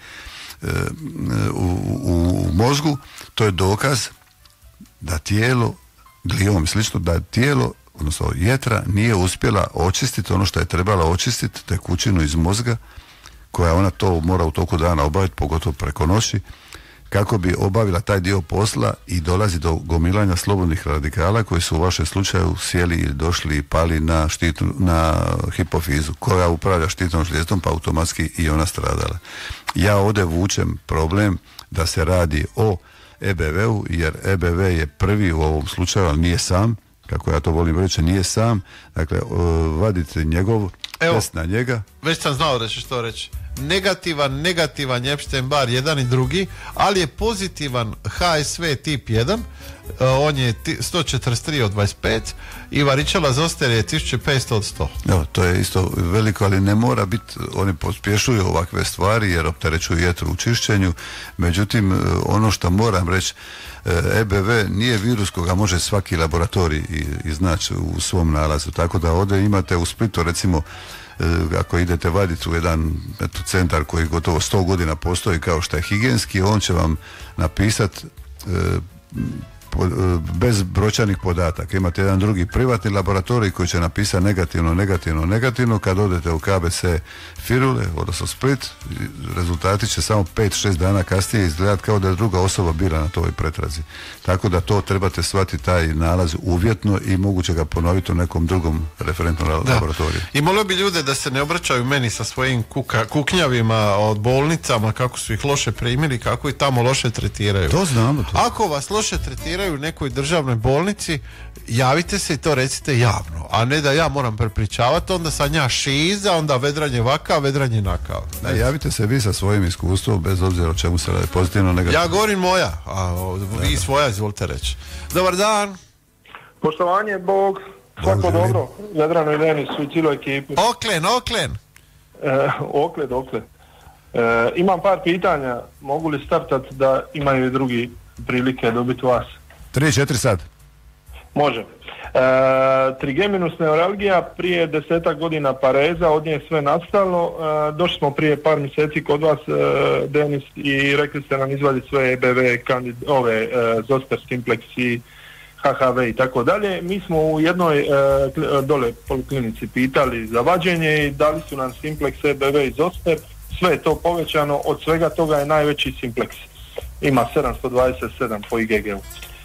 u mozgu, to je dokaz da tijelo, gliom slično, da tijelo, odnosno jetra, nije uspjela očistiti ono što je trebala očistiti, tekućinu iz mozga, koja ona to mora u toku dana obaviti, pogotovo preko noći, kako bi obavila taj dio posla i dolazi do gomilanja slobodnih radikala koji su u vašem slučaju sjeli ili došli i pali na hipofizu, koja upravlja štitnom žlijezdom, pa automatski i ona stradala. Ja ovdje vučem problem da se radi o EBV-u, jer EBV je prvi u ovom slučaju, ali nije sam, kako ja to volim reći, nije sam. Dakle, vadite njegov test na njega. Već sam znao da ćeš to reći. negativan Epstein-Barr 1 i drugi, ali je pozitivan HSV tip 1, on je 143 od 25 i Varičela Zoster je 1500 od 100. Evo, to je isto veliko, ali ne mora biti, oni pospješuju ovakve stvari jer opterećuju jetru u čišćenju, međutim ono što moram reći, EBV nije virus koga može svaki laboratorij iznaći u svom nalazu, tako da ovdje imate u Splitu recimo, ako idete vaditi u jedan centar koji gotovo 100 godina postoji kao što je higijenski, on će vam napisati bez brojčanih podataka. Imate jedan drugi privatni laboratorij koji će napisati negativno. Kad odete u KBC Firule, odnosno Split, rezultati će samo 5-6 dana kasnije izgledati kao da je druga osoba bila na toj pretrazi. Tako da to trebate shvatiti taj nalaz uvjetno i moguće ga ponoviti u nekom drugom referentnom laboratoriju. I molio bi ljude da se ne obraćaju meni sa svojim kuknjavima od bolnicama, kako su ih loše primili, kako ih tamo loše tretiraju. To znamo. Ako vas loše tretiraju u nekoj državnoj bolnici, javite se i to recite javno, a ne da ja moram prepričavati, onda sam ja šiza, onda vedranje vaka, vedranje nakav. Javite se vi sa svojim iskustvom, bez obzira o čemu se radi, pozitivno, negativno. Ja govorim moja, a vi svoja izvolite reći. Dobar dan. Poštovanje, Bog, svako dobro, Vedrano i Denisu i cijeloj ekipi. Oklen. Okled. Imam par pitanja, mogu li startati da imaju i drugi prilike dobiti vas? 3-4 sad. Može. Trigeminus neuralgija, prije 10 godina pareza, od nje je sve nastalo. Došli smo prije par mjeseci kod vas, Denis, i rekli ste nam izvaditi sve EBV, Zoster, Simplex i HHV i tako dalje. Mi smo u jednoj dole poliklinici pitali za vađenje i dali su nam Simplex, EBV i Zoster. Sve je to povećano, od svega toga je najveći Simplex. Ima 727 po IgG-u.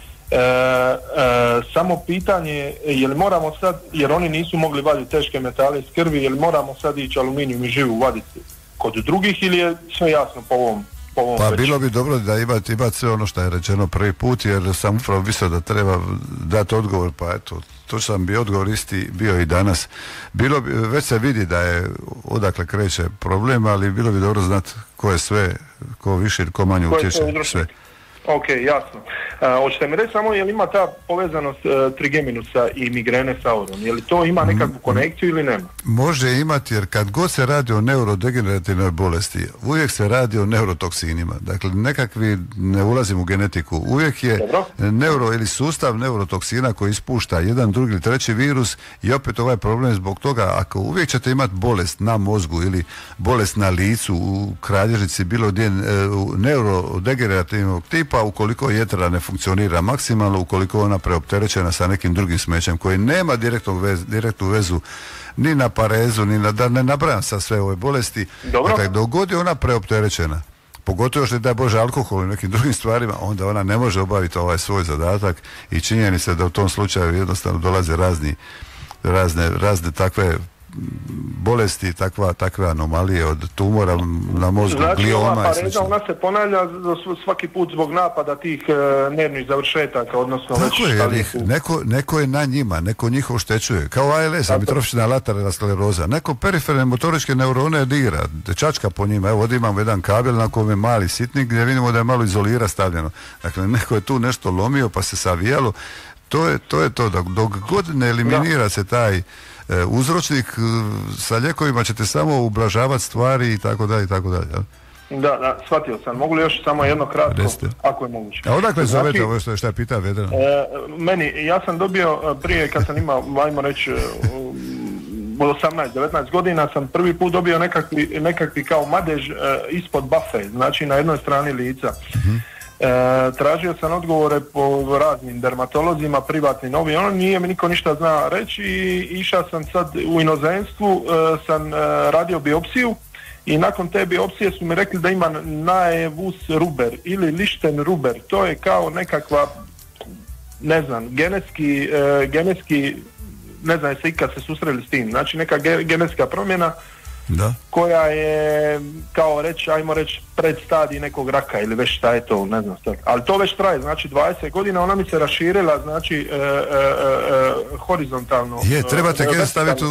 Samo pitanje je li moramo sad, jer oni nisu mogli vaditi teške metale iz krvi, je li moramo sad ići aluminijum i živu vaditi kod drugih ili je sve jasno po ovom Pa bilo bi dobro da imate sve ono što je rečeno prvi put, jer sam upravo mislio da treba dati odgovor, pa eto, to sam bi odgovor isti bio i danas. Već se vidi da je odakle kreće problem, ali bilo bi dobro znati ko je sve, ko više ili ko manje utječe sve. Ok, jasno. Hoćete mi reći samo je li ima ta povezanost trigeminusa i migrene sa aurom? Je li to ima nekakvu konekciju ili nema? Može imati, jer kad god se radi o neurodegenerativnoj bolesti, uvijek se radi o neurotoksinima. Dakle, nekakvi, ne ulazim u genetiku, uvijek je neuro ili sustav neurotoksina koji ispušta jedan, drugi ili treći virus i opet ovaj problem zbog toga, ako uvijek ćete imati bolest na mozgu ili bolest na licu, u kralježnici, bilo gdje neurodegenerativnog tipa, ukoliko jetra ne funkcionira maksimalno, ukoliko je ona preopterećena sa nekim drugim smećem koji nema direktnu vezu ni na parezu, ni na, da ne nabrajam sa sve ove bolesti. Dakle, dok god je ona preopterećena, pogotovo još ne daj Bože alkohol i nekim drugim stvarima, onda ona ne može obaviti ovaj svoj zadatak i činjenica da u tom slučaju jednostavno dolaze razne takve bolesti, takve anomalije od tumora na mozgu, glioma. Znači ova pareza, ona se ponavlja svaki put zbog napada tih nervnih završetaka, odnosno tako već je, neko je na njima, neko njih oštećuje, kao ALS, atrofirna lateralna skleroza, neko periferne motoričke neurone dira, čačka po njima. Evo ovdje imamo jedan kabel na kojem je mali sitnik gdje vidimo da je malo izolira stavljeno. Dakle, neko je tu nešto lomio pa se savijalo. To je to, dok god ne eliminira se taj uzročnik, sa lijekovima ćete samo ublažavati stvari i tako dalje i tako dalje. Da, shvatio sam. Mogu li još samo jedno kratko, ako je moguće? A odakle zovete ovo što je pitao Vedran? Ja sam dobio prije, kad sam imao, ajmo reći, 18-19 godina, sam prvi put dobio nekakvi kao madež ispod bafe, znači na jednoj strani lica. Tražio sam odgovore po raznim dermatolozima, privatni novi, nije mi niko ništa zna reći i išao sam sad u inozemstvu, sam radio biopsiju i nakon te biopsije su mi rekli da ima Naevus ruber ili Lichten ruber, to je kao nekakva, ne znam, genetski, ne znam jeste ikad se susreli s tim, znači neka genetska promjena koja je, kao ajmo reći, predstadij nekog raka ili već šta je to, ne znam šta. Ali to već traje, znači 20 godina, ona mi se raširila, znači horizontalno.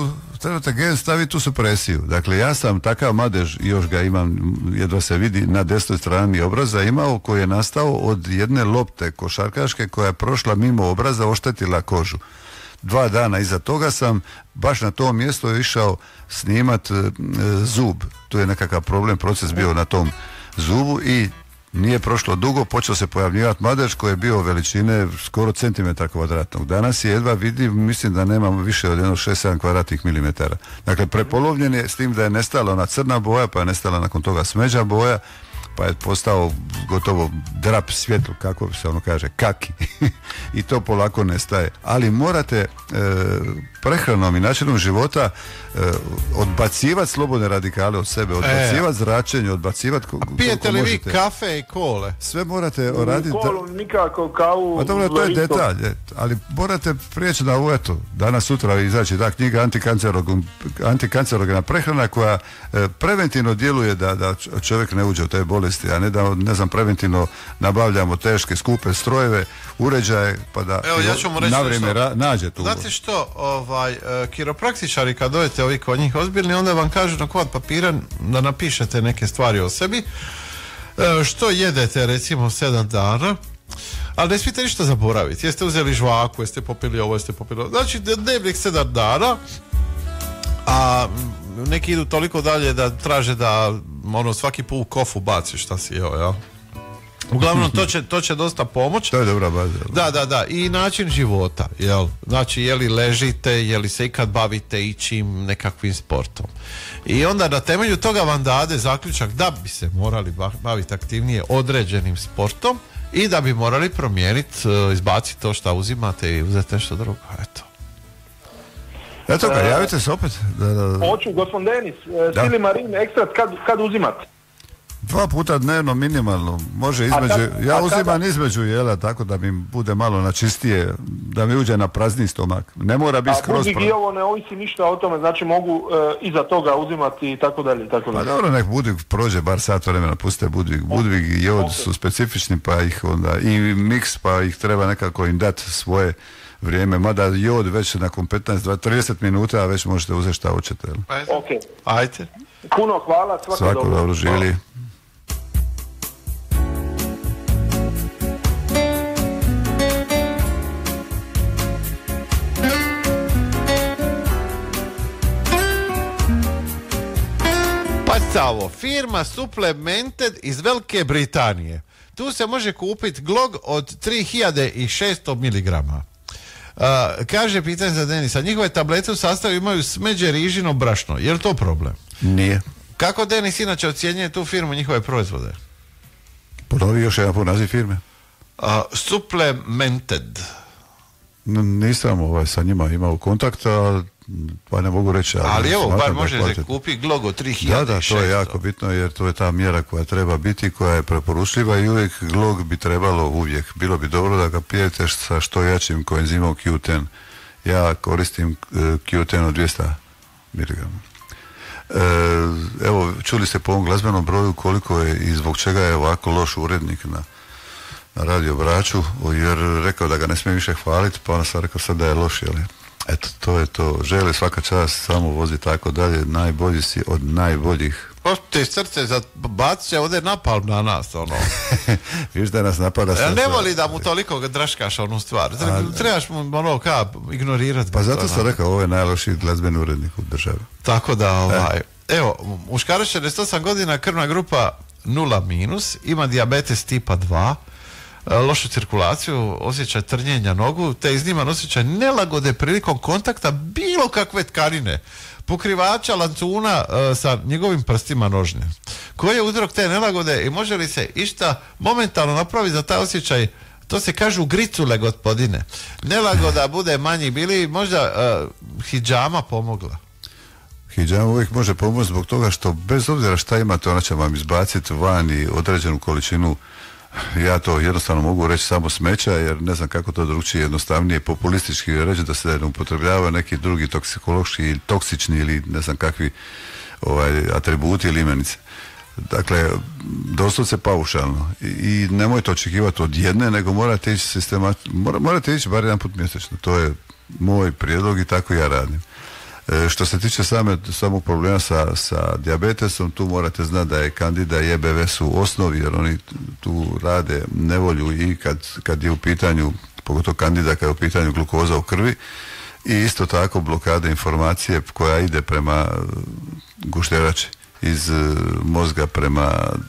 trebate gen staviti u supresiju. Dakle, ja sam takav madež, još ga imam, jedva se vidi, na desnoj strani obraza imao, koji je nastao od jedne lopte košarkaške koja je prošla mimo obraza, oštetila kožu. 2 dana iza toga sam baš na tom mjestu išao snimat zub. Tu je nekakav problem, proces bio na tom zubu i nije prošlo dugo, počeo se pojavljivati madež koji je bio veličine skoro centimetar kvadratnog. Danas je jedva vidi, mislim da nemamo više od 6-7 kvadratnih milimetara. Dakle, prepolovljen je, s tim da je nestala ona crna boja, pa je nestala nakon toga smeđa boja, pa je postao gotovo drap svjetlo, kako se ono kaže, kaki. I to polako nestaje. Ali morate prehranom i načinom života odbacivati slobodne radikale od sebe, odbacivati zračenje, odbacivati pijete li vi kafe i kole? Sve morate raditi. Kolu nikako, kavu. Pa dobro, to je detalj, ali morate prijeći na ovo, eto, danas sutra izaći ta knjiga antikancerogena prehrana koja preventivno djeluje da čovjek ne uđe u te bolesti, a ne da, ne znam, preventivno nabavljamo teške, skupe strojeve, uređaje, pa da na vrijeme nađe tu. Znate što, kiropraktičari kad dojete ovi kod njih ozbiljni, onda vam kažu na kod papira da napišete neke stvari o sebi, što jedete recimo 7 dana, ali ne smijete ništa zaboraviti. Jeste uzeli žvaku, jeste popili ovo, jeste popili ovo. Znači dnevnik 7 dana, a neki idu toliko dalje da traže da svaki put u kofu baci šta si jeo, jel? Uglavnom, to će dosta pomoći. To je dobra baza. Da. I način života, jel? Znači, je li ležite, je li se ikad bavite ičim nekakvim sportom. I onda na temelju toga vam dade zaključak da bi se morali baviti aktivnije određenim sportom i da bi morali promijeniti, izbaciti to što uzimate i uzeti nešto drugo. Eto ga, javite se opet. Hoću, gospodin Denis, Silimarin ekstrat kad uzimate? 2 puta dnevno minimalno, može između, ja uzimam između jela, tako da mi bude malo na čistije, da mi uđe na prazni stomak, ne mora biti skroz prazni. A budik i ovo ne ovisi ništa o tome, znači mogu iza toga uzimati i tako dalje. Pa dobro, nek budik prođe bar sat vremena, pustite budik i jod su specifični, pa ih onda, i miks, pa ih treba nekako im dati svoje vrijeme, mada jod već nakon 15-30 minuta, a već možete uzeti šta hoćete. Ok. Ajde. Puno hvala, svako dobro živjeli. Ovo, firma Supplemented iz Velike Britanije. Tu se može kupiti glog od 3600 mg. Kaže pitanje za Denisa, njihove tablete u sastavu imaju smeđe, rižino, brašno. Je li to problem? Nije. Kako Denis inače ocjenjuje tu firmu, njihove proizvode? Ponovi još jedan put naziv firme. Supplemented. Nisam sa njima imao kontakta, pa ne mogu reći. Ali evo, bar možete kupiti glog od 3600. Da, to je jako bitno jer to je ta mjera koja treba biti, koja je preporučljiva i uvijek glog bi trebalo uvijek. Bilo bi dobro da ga pijete sa što jačim koenzimom Q10. Ja koristim Q10 od 200 mg. Evo, čuli ste po ovom glazbenom broju koliko je i zbog čega je ovako loš urednik na Radio Braču, jer rekao da ga ne smijem više hvaliti, pa onda sam rekao sad da je loš, jel? Eto, to je to. Žele svaka čast, samo vozi tako dalje, najbolji si od najboljih. Te srce bacit će ovdje napalm na nas, Viš da nas napada srce. Ne voli da mu toliko draškaš onu stvar. Trebaš mu ignorirati. Pa zato sam rekao, ovo je najlošiji glazbeni urednik u državi. Tako da, evo, muškarac 48 godina, krvna grupa 0-, ima dijabetes tipa 2, lošu cirkulaciju, osjećaj trnjenja nogu, te izniman osjećaj nelagode prilikom kontakta bilo kakve tkanine, pokrivača lancuna sa njegovim prstima nožnje. Koji je uzrok te nelagode i može li se išta momentalno napraviti za taj osjećaj? To se kažu gricule, gospodine. Nelagoda bude manji, bili možda hidžama pomogla? Hidžama uvijek može pomoći zbog toga što bez obzira šta imate, ona će vam izbaciti van i određenu količinu, ja to jednostavno mogu reći, samo smeća, jer ne znam kako to drugčije, jednostavnije, populistički reći da se ne upotrebljava neki drugi toksikološki, toksični ili ne znam kakvi atributi ili imenice. Dakle, doslovce paušalno. I nemojte očekivati od jedne, nego morate ići morate ići bar jedan put mjesečno. To je moj prijedlog i tako ja radim. Što se tiče samog problema sa dijabetesom, tu morate znati da je Candida i EBV su u osnovi, jer oni tu rade nevolju i kad je u pitanju, pogotovo Candida, kad je u pitanju glukoza u krvi, i isto tako blokada informacije koja ide prema gušterači iz mozga prema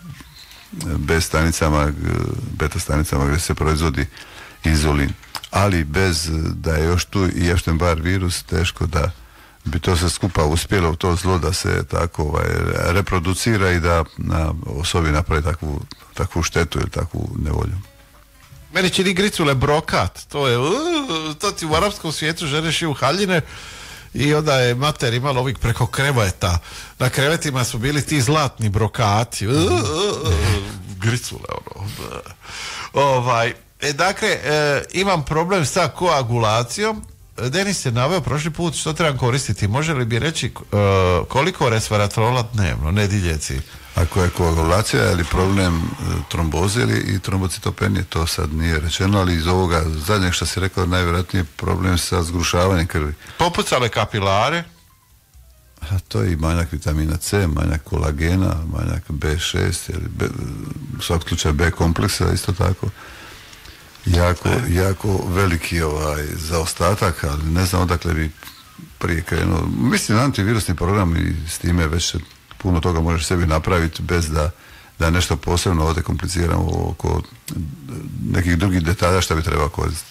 beta stanicama gdje se proizvodi inzulin. Ali bez da je još tu i Epstein-Barr virus, teško da bi to se skupa uspjelo u to zlo da se tako reproducira i da na osobi napravi takvu štetu ili takvu nevolju. Meni čini gricule brokat, to ti u arapskom svijetu ženeš i u haljine i onda je mater imala ovih preko kreveta. Na krevetima su bili ti zlatni brokati. Gricule, dakle, imam problem sa koagulacijom. Denis je naveo prošli put što trebam koristiti. Može li bi reći koliko resveratrola dnevno, ne diljeci? Ako je koagulacija ili problem tromboze ili trombocitopenije, to sad nije rečeno, ali iz ovoga zadnjeg što si rekao, najvjerojatnije problem sa zgrušavanjem krvi. Popucale kapilare? A to je i manjak vitamina C, manjak kolagena, manjak B6, u svakom slučaju B kompleksa isto tako. Jako veliki zaostatak, ali ne znam odakle bi prije krenuo. Mislim, antivirusni program i s time već puno toga možeš sebi napraviti bez da nešto posebno ovdje kompliciramo oko nekih drugih detalja što bi trebao koristiti.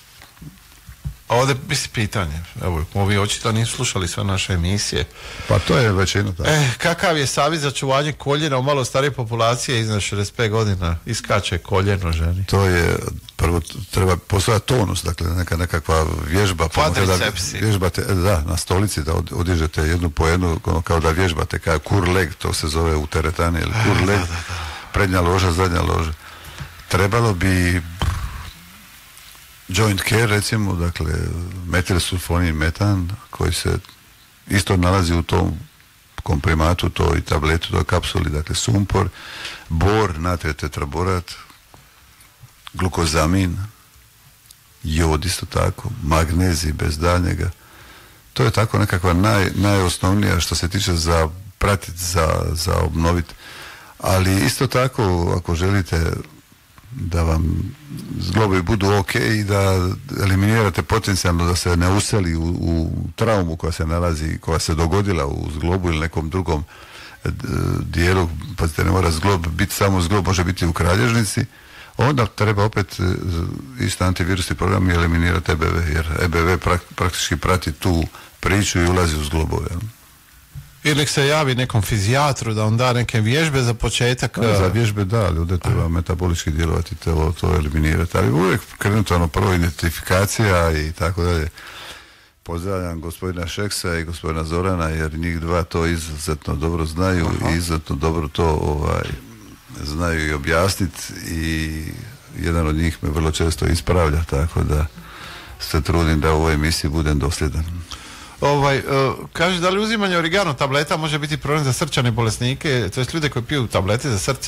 A ovdje misli pitanje, evo, ovi očito nisu slušali sve naše emisije. Pa to je većina tako. Kakav je savjet za čuvanje koljena u malo starije populacije iznad 65 godina? Iskače koljeno ženi. To je, prvo treba postojati tonus, dakle nekakva vježba. Kvadricepsi. Vježbate, na stolici da odižete jednu po jednu, kao da vježbate, kao kur leg, to se zove u teretani, ili kur leg, prednja loža, zadnja loža. Trebalo bi joint care, recimo, dakle metilsulfonin metan, koji se isto nalazi u tom komprimatu, toj tabletu, toj kapsuli, dakle sumpor, bor, natrij tetraborat, glukozamin, jod isto tako, magnezij bez daljnjega. To je tako nekakva najosnovnija što se tiče za pratiti, za obnoviti. Ali isto tako, ako želite da vam zglobi budu ok i da eliminirate potencijalno da se ne useli u traumu koja se nalazi, koja se dogodila u zglobu ili nekom drugom dijelu, pa ne mora zglob biti samo zglob, može biti u kralježnici, onda treba opet isto antivirusni program i eliminirati EBV, jer EBV praktički prati tu priču i ulazi u zglobove. Ili nek se javi nekom fizijatru da on da neke vježbe za početak. Za vježbe da, ali ovdje treba metabolički djelovati, to eliminirati. Ali uvijek krenuto prvo identifikacija i tako dalje. Pozdravljam gospodina Šeksa i gospodina Zorana, jer njih dva to izuzetno dobro znaju. Aha. I izuzetno dobro to znaju i objasniti, i jedan od njih me vrlo često ispravlja, tako da se trudim da u ovoj emisiji budem dosljedan. Kaže, da li uzimanje origano tableta može biti problem za srčane bolesnike, to jest ljude koji piju tablete za srce?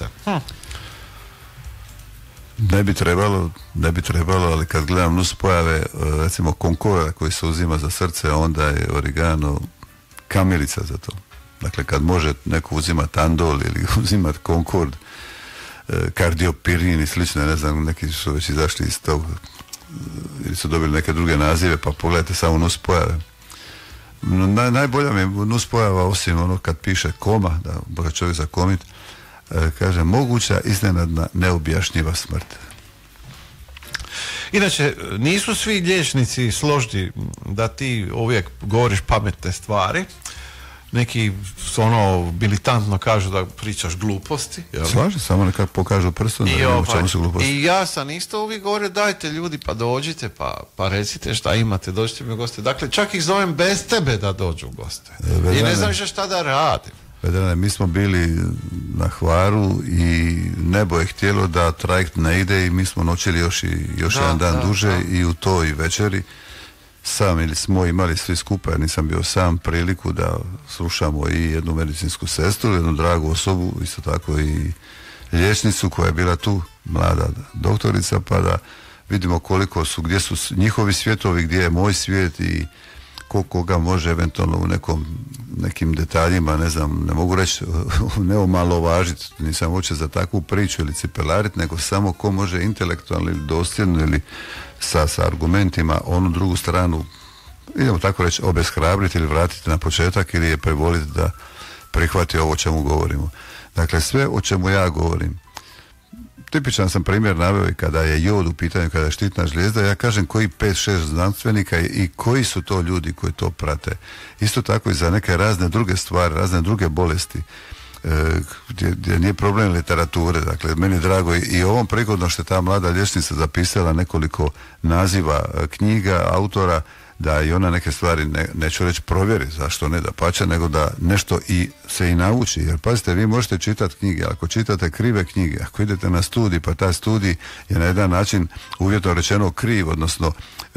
Ne bi trebalo, ali kad gledam nuspojave, recimo Concora koji se uzima za srce, onda je origano kamilica za to. Dakle, kad može neko uzimati Andol ili uzimati Concord, kardiopirin i slično, ne znam, neki su već izašli iz tog, ili su dobili neke druge nazive, pa pogledajte samo nuspojave. Najbolja mi je nuspojava, osim ono kad piše koma, da boga čovjek zakomit, kaže moguća iznenadna neobjašnjiva smrt. Inače, nisu svi liječnici složni da ti uvijek govoriš pametne stvari. Neki su militantno kažu da pričaš gluposti. Slaži, samo nekako pokažu prstom da čemu su gluposti. I ja sam isto uvijek govorio, dajte ljudi, pa dođite, pa recite šta imate, dođite mi u goste. Dakle, čak ih zovem bez tebe da dođu u goste. I ne znam više šta da radim. Vedrane, mi smo bili na Hvaru i nebo je htjelo da trajekt ne ide i mi smo noćili još jedan dan duže i u toj večeri sam ili smo imali svi skupa, jer nisam bio sam, priliku da slušamo i jednu medicinsku sestru, jednu dragu osobu, isto tako i liječnicu koja je bila tu, mlada doktorica, pa da vidimo koliko su, gdje su njihovi svijetovi, gdje je moj svijet i koga može eventualno u nekim detaljima, ne znam, ne mogu reći ne omalovažiti, nisam uopće za takvu priču ili cipelariti, nego samo ko može intelektualno ili dosljedno ili sa argumentima onu drugu stranu, idemo tako reći, obeshrabriti ili vratiti na početak ili je prevoliti da prihvati ovo o čemu govorimo. Dakle, sve o čemu ja govorim, tipičan sam primjer naveo i kada je jod u pitanju, kada je štitna žlijezda, ja kažem koji 5-6 znanstvenika i koji su to ljudi koji to prate. Isto tako i za neke razne druge stvari, razne druge bolesti, gdje nije problem literature. Dakle, meni je drago i ovom prigodno što je ta mlada liječnica zapisala nekoliko naziva knjiga, autora, da i ona neke stvari neću reći provjeri, zašto ne, da pače, nego da nešto se i nauči. Jer pazite, vi možete čitati knjige, ako čitate krive knjige, ako idete na studij, pa taj studij je na jedan način uvjetno rečeno kriv, odnosno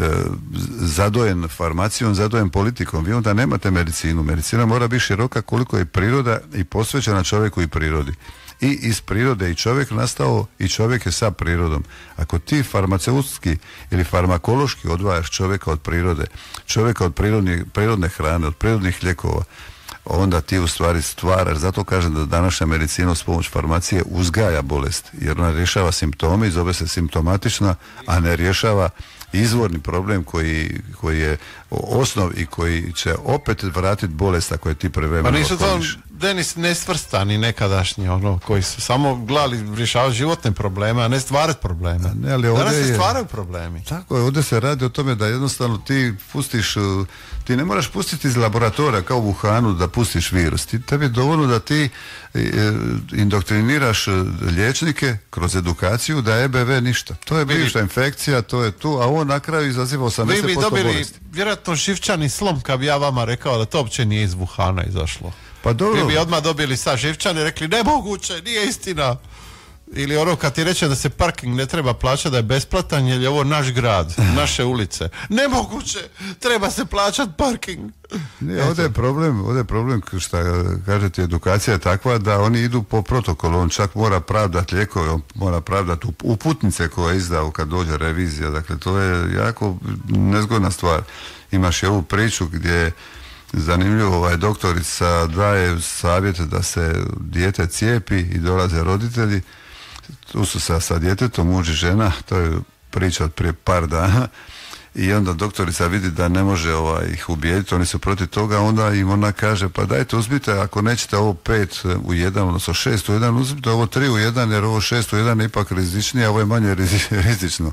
zadojen farmacijom, zadojen politikom, vi onda nemate medicinu. Medicina mora biti široka koliko je priroda i posvećena čovjeku i prirodi. I iz prirode i čovjek nastao i čovjek je sa prirodom. Ako ti farmaceutski ili farmakološki odvajaš čovjeka od prirode, čovjeka od prirodne hrane, od prirodnih lijekova, onda ti u stvari stvaraš. Zato kažem da današnja medicina uz pomoć farmacije uzgaja bolest, jer ona rješava simptome i zove se simptomatična, a ne rješava izvorni problem koji je osnov i koji će opet vratiti bolest ako je ti prevremeno otkoliš. Pa nisu to, Denis, nesvrstani nekadašnji, koji su samo gledali rješavati životne probleme, a ne stvarati probleme. Ne, ali danas se stvaraju problemi. Tako je, ovdje se radi o tome da jednostavno ti ne moraš pustiti iz laboratorija kao u Wuhanu da pustiš virus. Tebi je dovoljno da ti indoktriniraš liječnike kroz edukaciju da EBV ništa. To je bivša infekcija, to je tu, a on na kraju izaziva 80% bolesti. Vi bi dobili vjerojatno živčani slom kad bi ja vama rekao da to uopće nije iz Wuhana izašlo. Pa dobro. Vi bi odmah dobili sa živčani i rekli nemoguće, nije istina. Ili kad ti reče da se parking ne treba plaćati, da je besplatan, jer je ovo naš grad, naše ulice. Nemoguće, treba se plaćati parking. Ovdje je problem što kažete, edukacija je takva da oni idu po protokolu, on čak mora pravdati lijekove, on mora pravdati uputnice koje je izdao kad dođe revizija, dakle to je jako nezgodna stvar. Imaš i ovu priču gdje zanimljivo, doktorica daje savjete da se dijete cijepi i dolaze roditelji, tu su sa djetetom, muž i žena, to je priča od prije par dana, i onda doktorica vidi da ne može ih ubijediti, oni su protiv toga, onda im ona kaže, pa dajte uzmite, ako nećete ovo 5 u 1, odnosno 6 u 1, uzmite ovo 3 u 1, jer ovo 6 u 1 je ipak rizičnije, a ovo je manje rizično.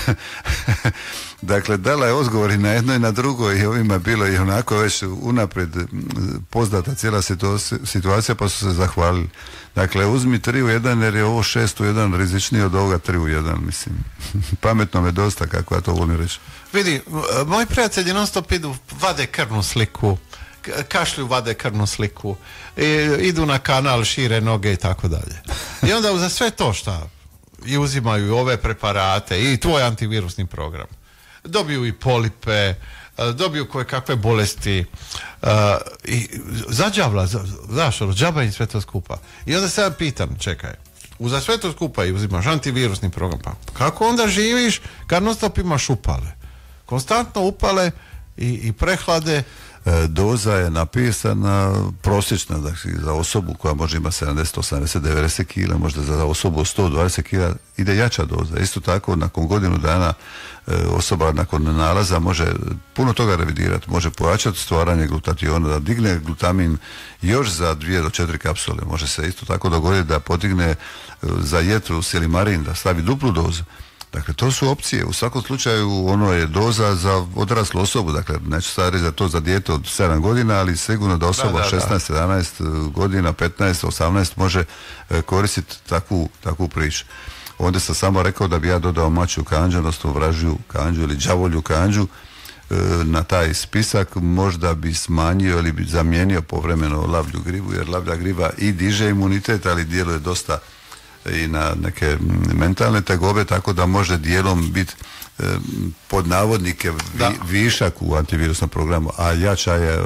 Dakle, dala je odgovor i na jedno i na drugo, i ovima je bilo i onako već unaprijed poznata cijela situacija, pa su se zahvalili. Dakle, uzmi 3 u 1 jer je ovo 6 u 1 rizičnije od ovoga 3 u 1, mislim. Pametno me dosta, kako ja to volim reći. Vidi, moji prijatelji non stop idu, vade krvnu sliku, kašlju, vade krvnu sliku, idu na kanal, šire noge i tako dalje. I onda za sve to šta? I uzimaju ove preparate i tvoj antivirusni program. Dobiju i polipe, dobiju koje kakve bolesti i zađavla, znaš, džaba im sve to skupa. I onda se ja pitam, čekaj, uza sve to skupa i uzimaš antivirusni program, pa kako onda živiš kad non stop imaš upale? Konstantno upale i prehlade. Doza je napisana prosječna, dakle, za osobu koja može imati 70, 80, 90 kila, možda za osobu 120 kila ide jača doza. Isto tako, nakon godinu dana osoba nakon nalaza može puno toga revidirati, može pojačati stvaranje glutationa, da digne glutamin još za 2 do 4 kapsule. Može se isto tako dogoditi da podigne za jetru silimarin, da stavi duplu dozu. Dakle, to su opcije. U svakom slučaju ono je doza za odraslu osobu. Dakle, neću sad reći za to za dijete od 7 godina, ali sigurno da osoba 16, 17 godina, 15, 18 može koristiti takvu priču. Onda sam samo rekao da bi ja dodao mačju kandžu, odnosno vražju kandžu ili đavolju kandžu na taj spisak, možda bi smanjio ili bi zamijenio povremeno lavlju grivu, jer lavlja griva i diže imunitet, ali djeluje dosta i na neke mentalne tegobe, tako da može dijelom biti pod navodnike višak u antivirusnom programu, a jača je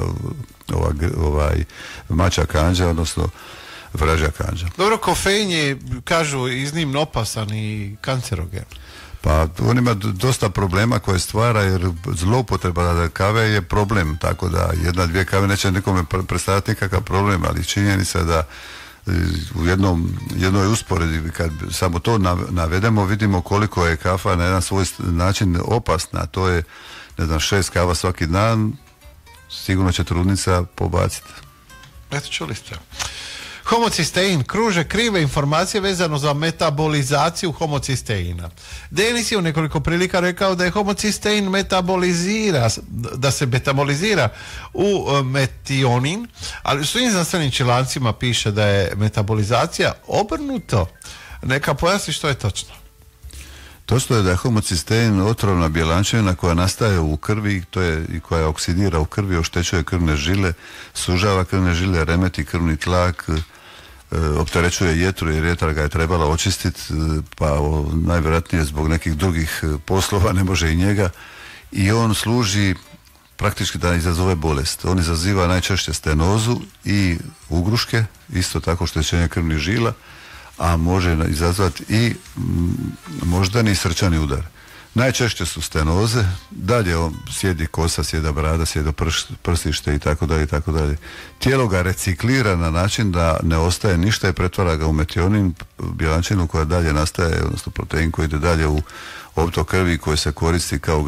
mačja kandža, odnosno vražja kandža. Dobro, kofein je, kažu, iznimno opasan i kancerogen. Pa on ima dosta problema koje stvara, jer zloupotreba kave je problem, tako da 1-2 kave neće nekome predstavljati nikakav problem, ali činjenica da u jednoj usporedi, kad samo to navedemo, vidimo koliko je kafa na jedan svoj način opasna. To je, 6 kava svaki dan, sigurno će trudnica pobaciti. Eto, čuli ste. Homocistein. Kruže krive informacije vezano za metabolizaciju homocisteina. Denis je u nekoliko prilika rekao da je homocistein da se metabolizira u metionin, ali u svim znanstvenim člancima piše da je metabolizacija obrnuto. Neka pojasni što je točno. Točno je da je homocistein otrovna bjelančevina koja nastaje u krvi, to je i koja oksidira u krvi, oštećuje krvne žile, sužava krvne žile, remeti krvni tlak, opterećuje jetru, jer jetra ga je trebala očistiti, pa najvjerojatnije zbog nekih drugih poslova ne može i njega, i on služi praktički da izazove bolest. On izaziva najčešće stenozu i ugruške, isto tako oštećenje krvnih žila, a može izazvati i moždani i srčani udar. Najčešće su stenoze, dalje sjedi kosa, sjeda brada, sjeda prstište i tako dalje i tako dalje. Tijelo ga reciklira na način da ne ostaje ništa i pretvara ga u metionin, bjelančevinu koja dalje nastaje, odnosno protein koji ide dalje u optok krvi, koji se koristi kao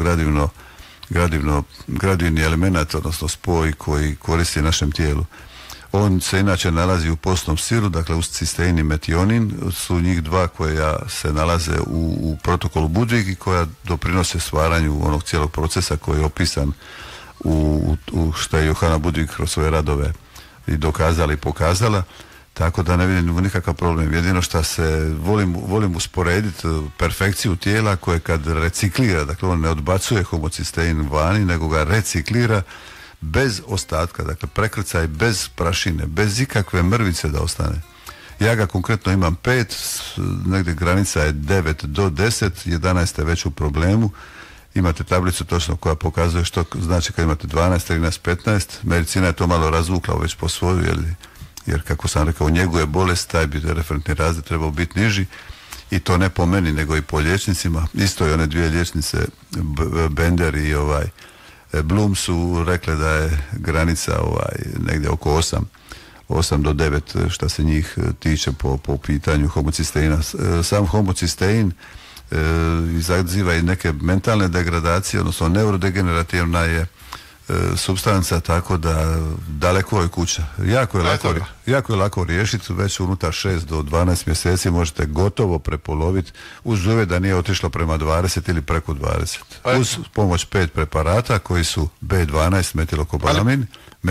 gradivni element, odnosno spoj koji koristi našem tijelu. On se inače nalazi u postnom siru, dakle uz cistein i metionin su njih dva koja se nalaze u protokolu Budvig i koja doprinose stvaranju onog cijelog procesa koji je opisan u što je Johana Budvig kroz svoje radove i dokazala i pokazala, tako da ne vidim nikakav problem. Jedino što se volim usporediti perfekciju tijela koje kad reciklira, dakle on ne odbacuje homocistein vani, nego ga reciklira bez ostatka, dakle prekrcaj bez prašine, bez ikakve mrvice da ostane. Ja ga konkretno imam 5, negdje granica je 9 do 10, 11 je već u problemu. Imate tablicu točno koja pokazuje što znači kad imate 12, 13, 15. Medicina je to malo razvukla već po svoju, jer kako sam rekao, njeguje bolest, taj bi referentni razred trebao biti niži, i to ne po meni, nego i po liječnicima. Isto i one dvije liječnice, Bender i Blum, su rekle da je granica negdje oko 8 do 9 što se njih tiče po pitanju homocisteina. Sam homocistein izaziva i neke mentalne degradacije, odnosno neurodegenerativna je supstanca, tako da daleko je kuća. Jako je lako riješiti, već unutar 6 do 12 mjeseci možete gotovo prepoloviti, uz uvjet da nije otišlo prema 20 ili preko 20. Uz pomoć 5 preparata koji su B12, metilokobalamin,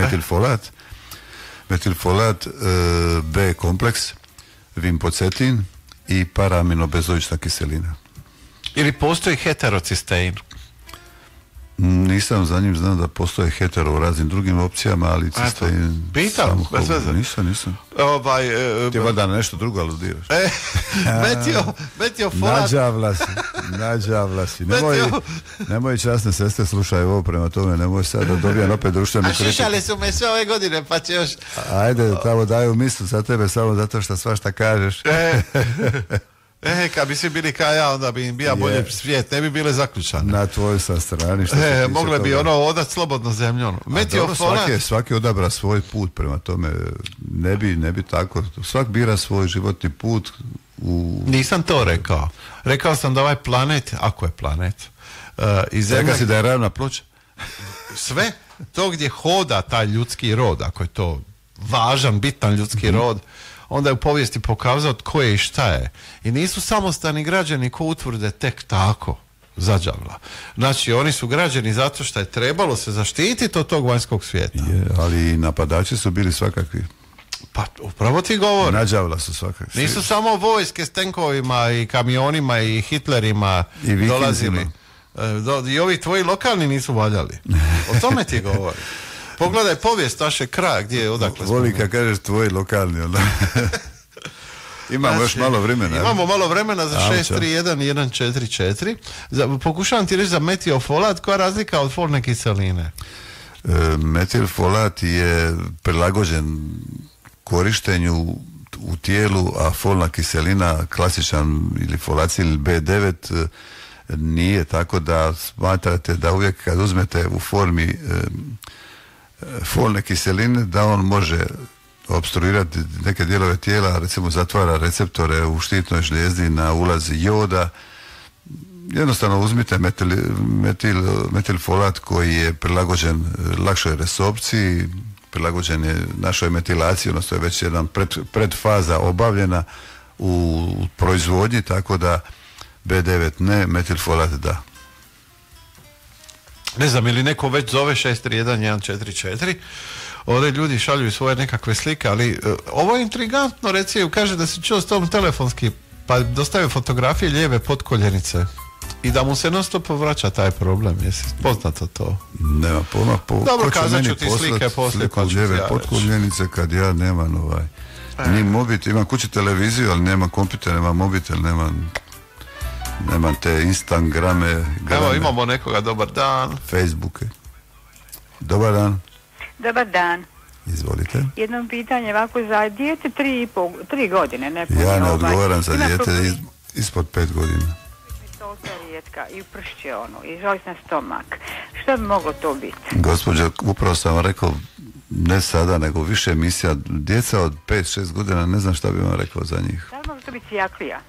metilfolat, B kompleks, vimpocetin i paraaminobezoična kiselina. Ili postoji heterocistein? Nisam za njim znao da postoje hetero u raznim drugim opcijama, ali cistein... Pitam, bez veze. Nisam. Ti valjda nešto drugo aludiraš. Metiofolat. Nađavla si. Nemoj časne sestre, slušaj ovo, prema tome, nemoj sad da dobijam opet društvenu kritiku. A šišali su me sve ove godine, pa će još... Ajde, tamo daju mislu za tebe samo zato što svašta kažeš. Kad bi svi bili kao ja, onda bi im bio bolje svijet, ne bi bile zaključane. Na tvojoj sa strani. Mogle bi odat slobodno zemlju. Svaki odabra svoj put, prema tome ne bi tako. Svak bira svoj životni put. Nisam to rekao. Rekao sam da ovaj planet, ako je planet, Rekao si da je ravna ploča? Sve to gdje hoda taj ljudski rod, ako je to važan, bitan ljudski rod, onda je u povijesti pokazao tko je i šta je. I nisu samostalni građani ko utvrde tek tako zađavla. Znači, oni su građani zato što je trebalo se zaštititi od tog vanjskog svijeta. Ali napadači su bili svakakvi. Pa, upravo ti govorim. Nađavla su svakakvi. Nisu samo vojske s tenkovima i kamionima i Hitlerima i dolazili. I ovi tvoji lokalni nisu valjali. O tome ti govorim. Pogledaj povijest našeg kraja, gdje je, odakle smo. Voli kad kažeš tvoji lokalni, onda. Imamo još malo vremena. Imamo malo vremena za 631-144. Pokušavam ti reći za metiofolat, koja je razlika od folne kiseline? Metilfolat je prilagođen korištenju u tijelu, a folna kiselina, klasičan ili folacil B9, nije tako da smatrate da uvijek kad uzmete u formi folne kiseline da on može opstruirati neke dijelove tijela, recimo zatvara receptore u štitnoj žlijezdi na ulaz joda. Jednostavno uzmite metilfolat koji je prilagođen lakšoj resorpciji, prilagođen je našoj metilaciji, odnosno je već jedan predfaza obavljena u proizvodnji, tako da B9 ne, metilfolat da. Ne znam, ili neko već zove 631-144, ovdje ljudi šalju svoje nekakve slike, ali ovo je intrigantno, recimo, kaže da se čuo s tom telefonski, pa dostavio fotografije lijeve potkoljenice i da mu se non stop vraća taj problem, jesi poznato to? Nema pojma, dobro, kazat ću ti slike poslije, pa ću lijeve potkoljenice kad ja nemam ni mobitel, imam kući televiziju, ali nema kompjuter, nema mobitel, nemam te Instagrame. Evo imamo nekoga, dobar dan. Facebooke. Dobar dan. Dobar dan. Izvolite. Jedno pitanje ovako za dijete 3 godine. Ja ne odgovaram za dijete ispod 5 godina. To se rijetka i upršće i žali na stomak. Što bi moglo to biti? Gospođo, upravo sam vam rekao, ne sada, nego više emisija. Djeca od 5-6 godina, ne znam šta bi vam rekao za njih. Da li može to biti cijaklija?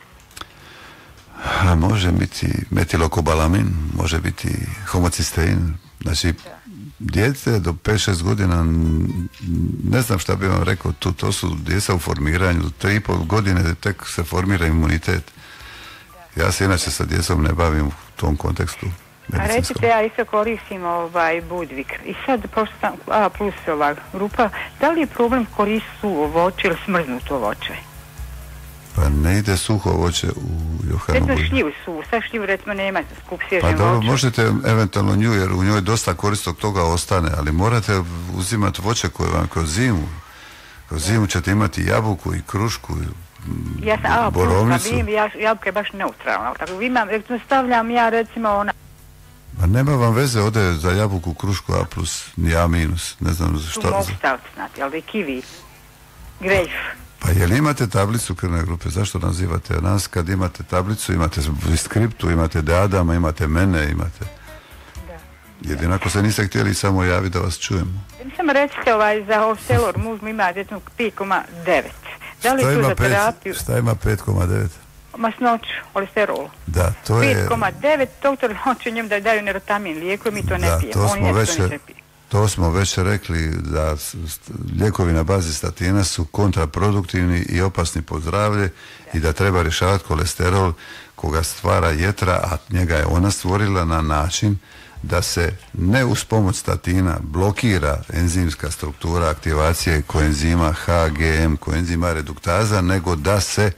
Može biti metilokobalamin, može biti homocistein. Znači, djece do 5-6 godina, ne znam šta bi vam rekao, to su djeca u formiranju, do 3,5 godine tek se formira imunitet. Ja se inače sa djecom ne bavim u tom kontekstu. A recite, ja isto koristim Budvik i sad, pošto sam A plus ova grupa, da li je problem koristiti suvo voće ili smrznuto voće? Pa ne ide suho voće u Johanu Budviku. Recimo šljivu suvu, sad šljivu recimo nema skup svježem voćem. Pa dobro, voću. možete eventualno nju, jer u njoj dosta koristog toga ostane, ali morate uzimati voće koje vam kroz zimu. Kroz zimu ćete imati jabuku i krušku i ja sam borovnicu. Jabuka je baš neutralna. Tako stavljam ja recimo ona... Ma nema vam veze ovdje za jabuku, krušku A plus, ni A minus. Ne znam što... Tu mogu staviti, znate, ali kiwi, grejf. Pa jel imate tablicu krvne grupe? Zašto nazivate nas kad imate tablicu? Imate skriptu, imate Deadama, imate mene, imate... Da. Jedino ako se niste htjeli samo javiti da vas čujemo. Samo recite za Oselor muzmu ima 5,9. Da li tu za terapiju? Šta ima 5,9? Masnoću, kolesterolu. Da, to je... 5,9, doktor hoće njemu da daju nerotamin lijeko i mi to ne pijemo. To smo već rekli da lijekovi na bazi statina su kontraproduktivni i opasni po zdravlje i da treba rješavati kolesterol koga stvara jetra, a njega je ona stvorila na način da se ne uz pomoć statina blokira enzimska struktura aktivacije koenzima HGM, koenzima reduktaza, nego da se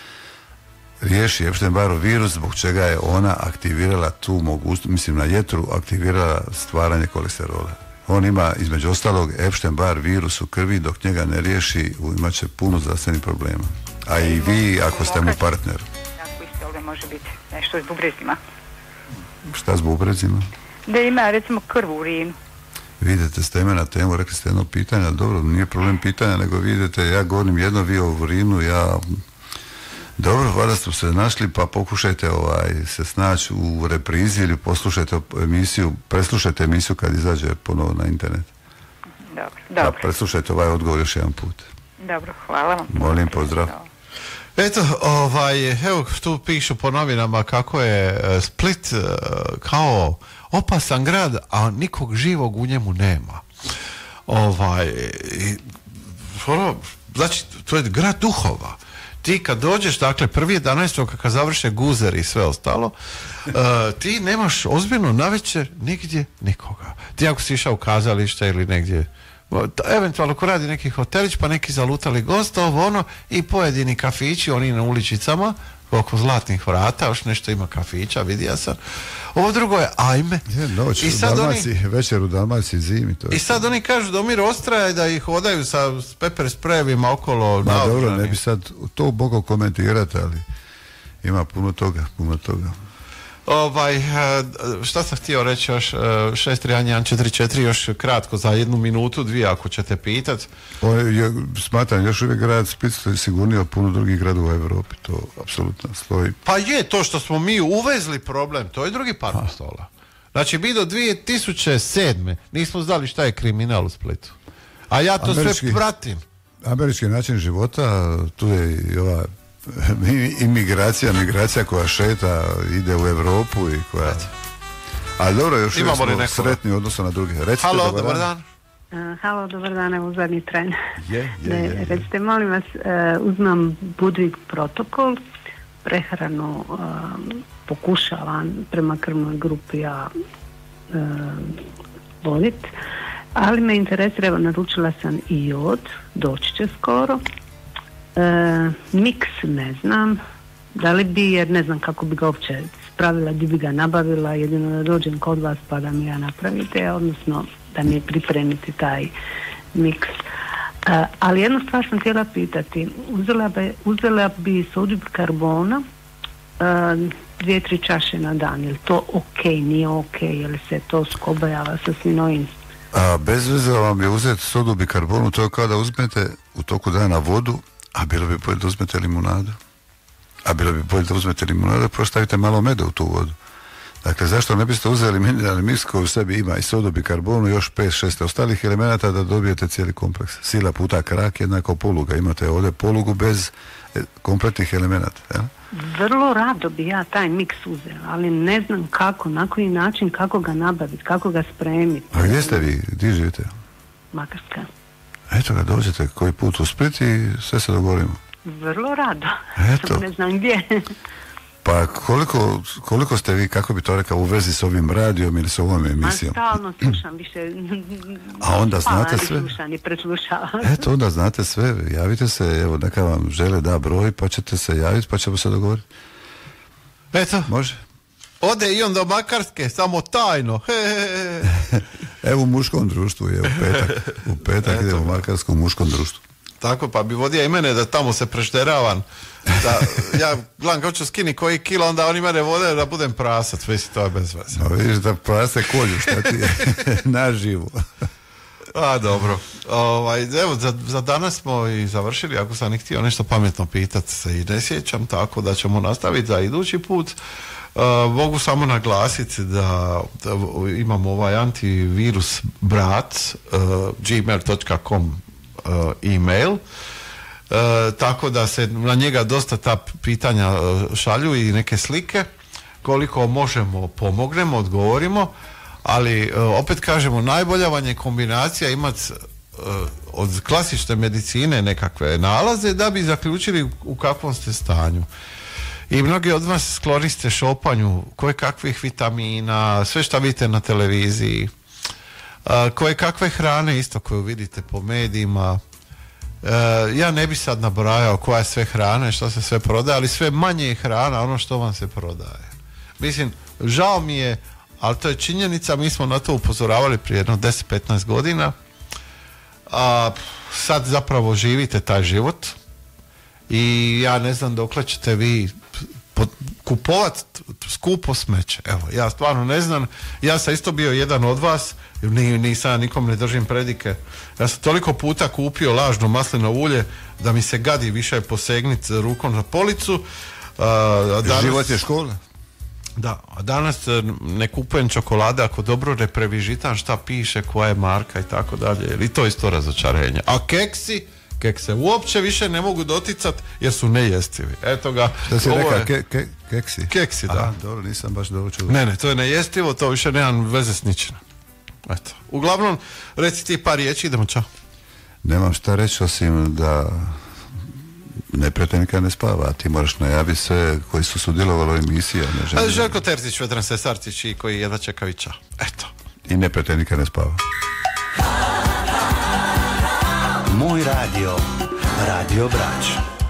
riješi Epstein-Barrov virus, zbog čega je ona aktivirala tu mogućnost, mislim na jetru, aktivirala stvaranje kolesterola. On ima, između ostalog, Epstein-Barr virus u krvi, dok njega ne riješi, imat će puno zdravstvenih problema. A i vi, ako ste mu partner. Tako isto ovdje može biti nešto s bubrezima. Šta s bubrezima? Da ima, recimo, krv u urinu. Vidite, s teme na temu, rekli ste jedno pitanje, ali dobro, nije problem pitanja, nego vidite, ja govorim jedno, vi o urinu, ja... Dobro, valjda ste se našli, pa pokušajte se snaći u reprizi ili poslušajte emisiju, preslušajte emisiju kad izađe ponovo na internet. Dobro. Preslušajte ovaj odgovor još jedan put. Dobro, hvala vam. Molim, pozdrav. Eto, evo tu pišu po novinama kako je Split kao opasan grad, a nikog živog u njemu nema. Znači, to je grad duhova. Ti kad dođeš, dakle, 1.11. kad završe guzer i sve ostalo, ti nemaš ozbiljno navečer nigdje nikoga. Ti ako si išao u kazalište ili negdje, eventualno ko radi neki hotelić, pa neki zalutali gost, i pojedini kafići, oni na uličicama, oko Zlatnih vrata, još nešto ima kafića, vidio sam. Ovo drugo je ajme. Noć u Dalmaciji, večer u Dalmaciji, zimi. I sad oni kažu da Omir ostraje da ih hodaju sa pepper sprejevima okolo. Ma dobro, ne bi sad to mogao komentirati, ali ima puno toga. Šta sam htio reći još, 63144, još kratko za 1 minutu, 2 ako ćete pitat. Smatram, još uvijek grad Split sigurniji od puno drugih gradova u Europi, to apsolutno stoji. Pa je, to što smo mi uvezli problem, to je drugi par stola. Znači, mi do 2007. nismo znali šta je kriminal u Splitu. A ja to sve pratim. Američki način života, tu je i ova migracija koja šeta, ide u Europu i koja... Ali dobro, još uvijek smo sretni u odnosu na druge. Recite, halo, dobar dan. Halo, dobar dan, evo zadnji tren. Recite, molim vas, uzmam Budvig protokol, prehranu pokušavam prema krvnoj grupi ja voditi, ali me interesira, evo naručila sam i jod, doći će skoro. Miks ne znam, da li bi, jer ne znam kako bi ga uopće spravila, di bi ga nabavila, jedino da dođem kod vas pa da mi ja napravite, odnosno da mi pripremite taj miks. Ali jednu stvar sam htjela pitati, uzela bi sodu bikarbona 2-3 čaše na dan, je li to ok, nije ok, je li se to skobajava sa svinojim? Bez veze vam je uzeti sodu bikarbonu, to je kao da uzmete u toku dana vodu, a bilo bi bolje da uzmete limunadu. Prvo stavite malo meda u tu vodu. Dakle, zašto ne biste uzeli mineralni miks koji u sebi ima i sodu bikarbonu i još 5-6 ostalih elemenata da dobijete cijeli kompleks. Sila puta krak jednako poluga. Imate ovdje polugu bez kompletnih elemenata. Ja? Vrlo rado bi ja taj miks uzela, ali ne znam kako, na koji način, kako ga nabaviti, kako ga spremiti. A gdje ste vi? Gdje živite? Makarska. Eto ga, dođete koji put u Split i sve se dogovorimo. Vrlo rado. Eto. Ne znam gdje. Pa koliko ste vi, kako bi to rekao, u vezi s ovim radijom ili s ovom emisijom? Stalno slušam više. A onda znate sve? Eto, onda znate sve. Javite se, evo, neka vam žele da broj, pa ćete se javiti, pa ćemo se dogovoriti. Eto. Može. Ode i on do Makarske, samo tajno. Evo u muškom društvu je u petak idemo u Makarskom muškom društvu. Tako, pa bi vodio i mene da tamo se prešteravam. Da, ja gledam kako ću skini koji kilo, onda oni mene vode da budem prasac, već to je bez veze. No, vidiš da prase kolju, šta ti je naživo. A, dobro. Evo, za danas smo i završili, ako sam htio nešto pametno pitati se i ne sjećam, tako da ćemo nastaviti za idući put. Mogu samo naglasiti da imamo ovaj antivirus brat, gmail.com email, tako da se na njega dosta ta pitanja šalju i neke slike, koliko možemo pomognemo, odgovorimo, ali opet kažemo, najbolja vam je kombinacija imati od klasične medicine nekakve nalaze da bi zaključili u kakvom ste stanju. I mnogi od vas koriste šopanju koje kakvih vitamina, sve što vidite na televiziji, koje kakve hrane isto koju vidite po medijima. Ja ne bi sad nabrajao koja je sve hrana i što se sve prodaje, ali sve manje je hrana ono što vam se prodaje. Mislim, žao mi je, ali to je činjenica, mi smo na to upozoravali prije jedno 10-15 godina. Sad zapravo živite taj život i ja ne znam dokle ćete vi kupovati skupo smeće. Evo, ja stvarno ne znam, ja sam isto bio jedan od vas, nisam nikom ne držim predike, ja sam toliko puta kupio lažno maslinovo ulje da mi se gadi više posegniti rukom na policu. Danas, život je škola. Da, a danas ne kupujem čokolade ako dobro ne previžitam šta piše, koja je marka i tako dalje, i to je isto razočarenje. A kekse uopće više ne mogu doticat jer su nejestivi. Eto ga. Šta si rekao, keksi? Keksi, da. Aha, dobro, nisam baš dobro čuo. Ne, to je nejestivo, to više nemam veze s ničim. Eto. Uglavnom, reci ti par riječi, idemo, čao. Nemam šta reći osim da neprijatelj nikad ne spava, a ti moraš najaviti sve koji su sudjelovali u emisiji. Željko Terzić, Vedran Sesarcić i koji jedva čekaju, čao. Eto. I neprijatelj nikad ne spava. Moj radio, Radio Brač.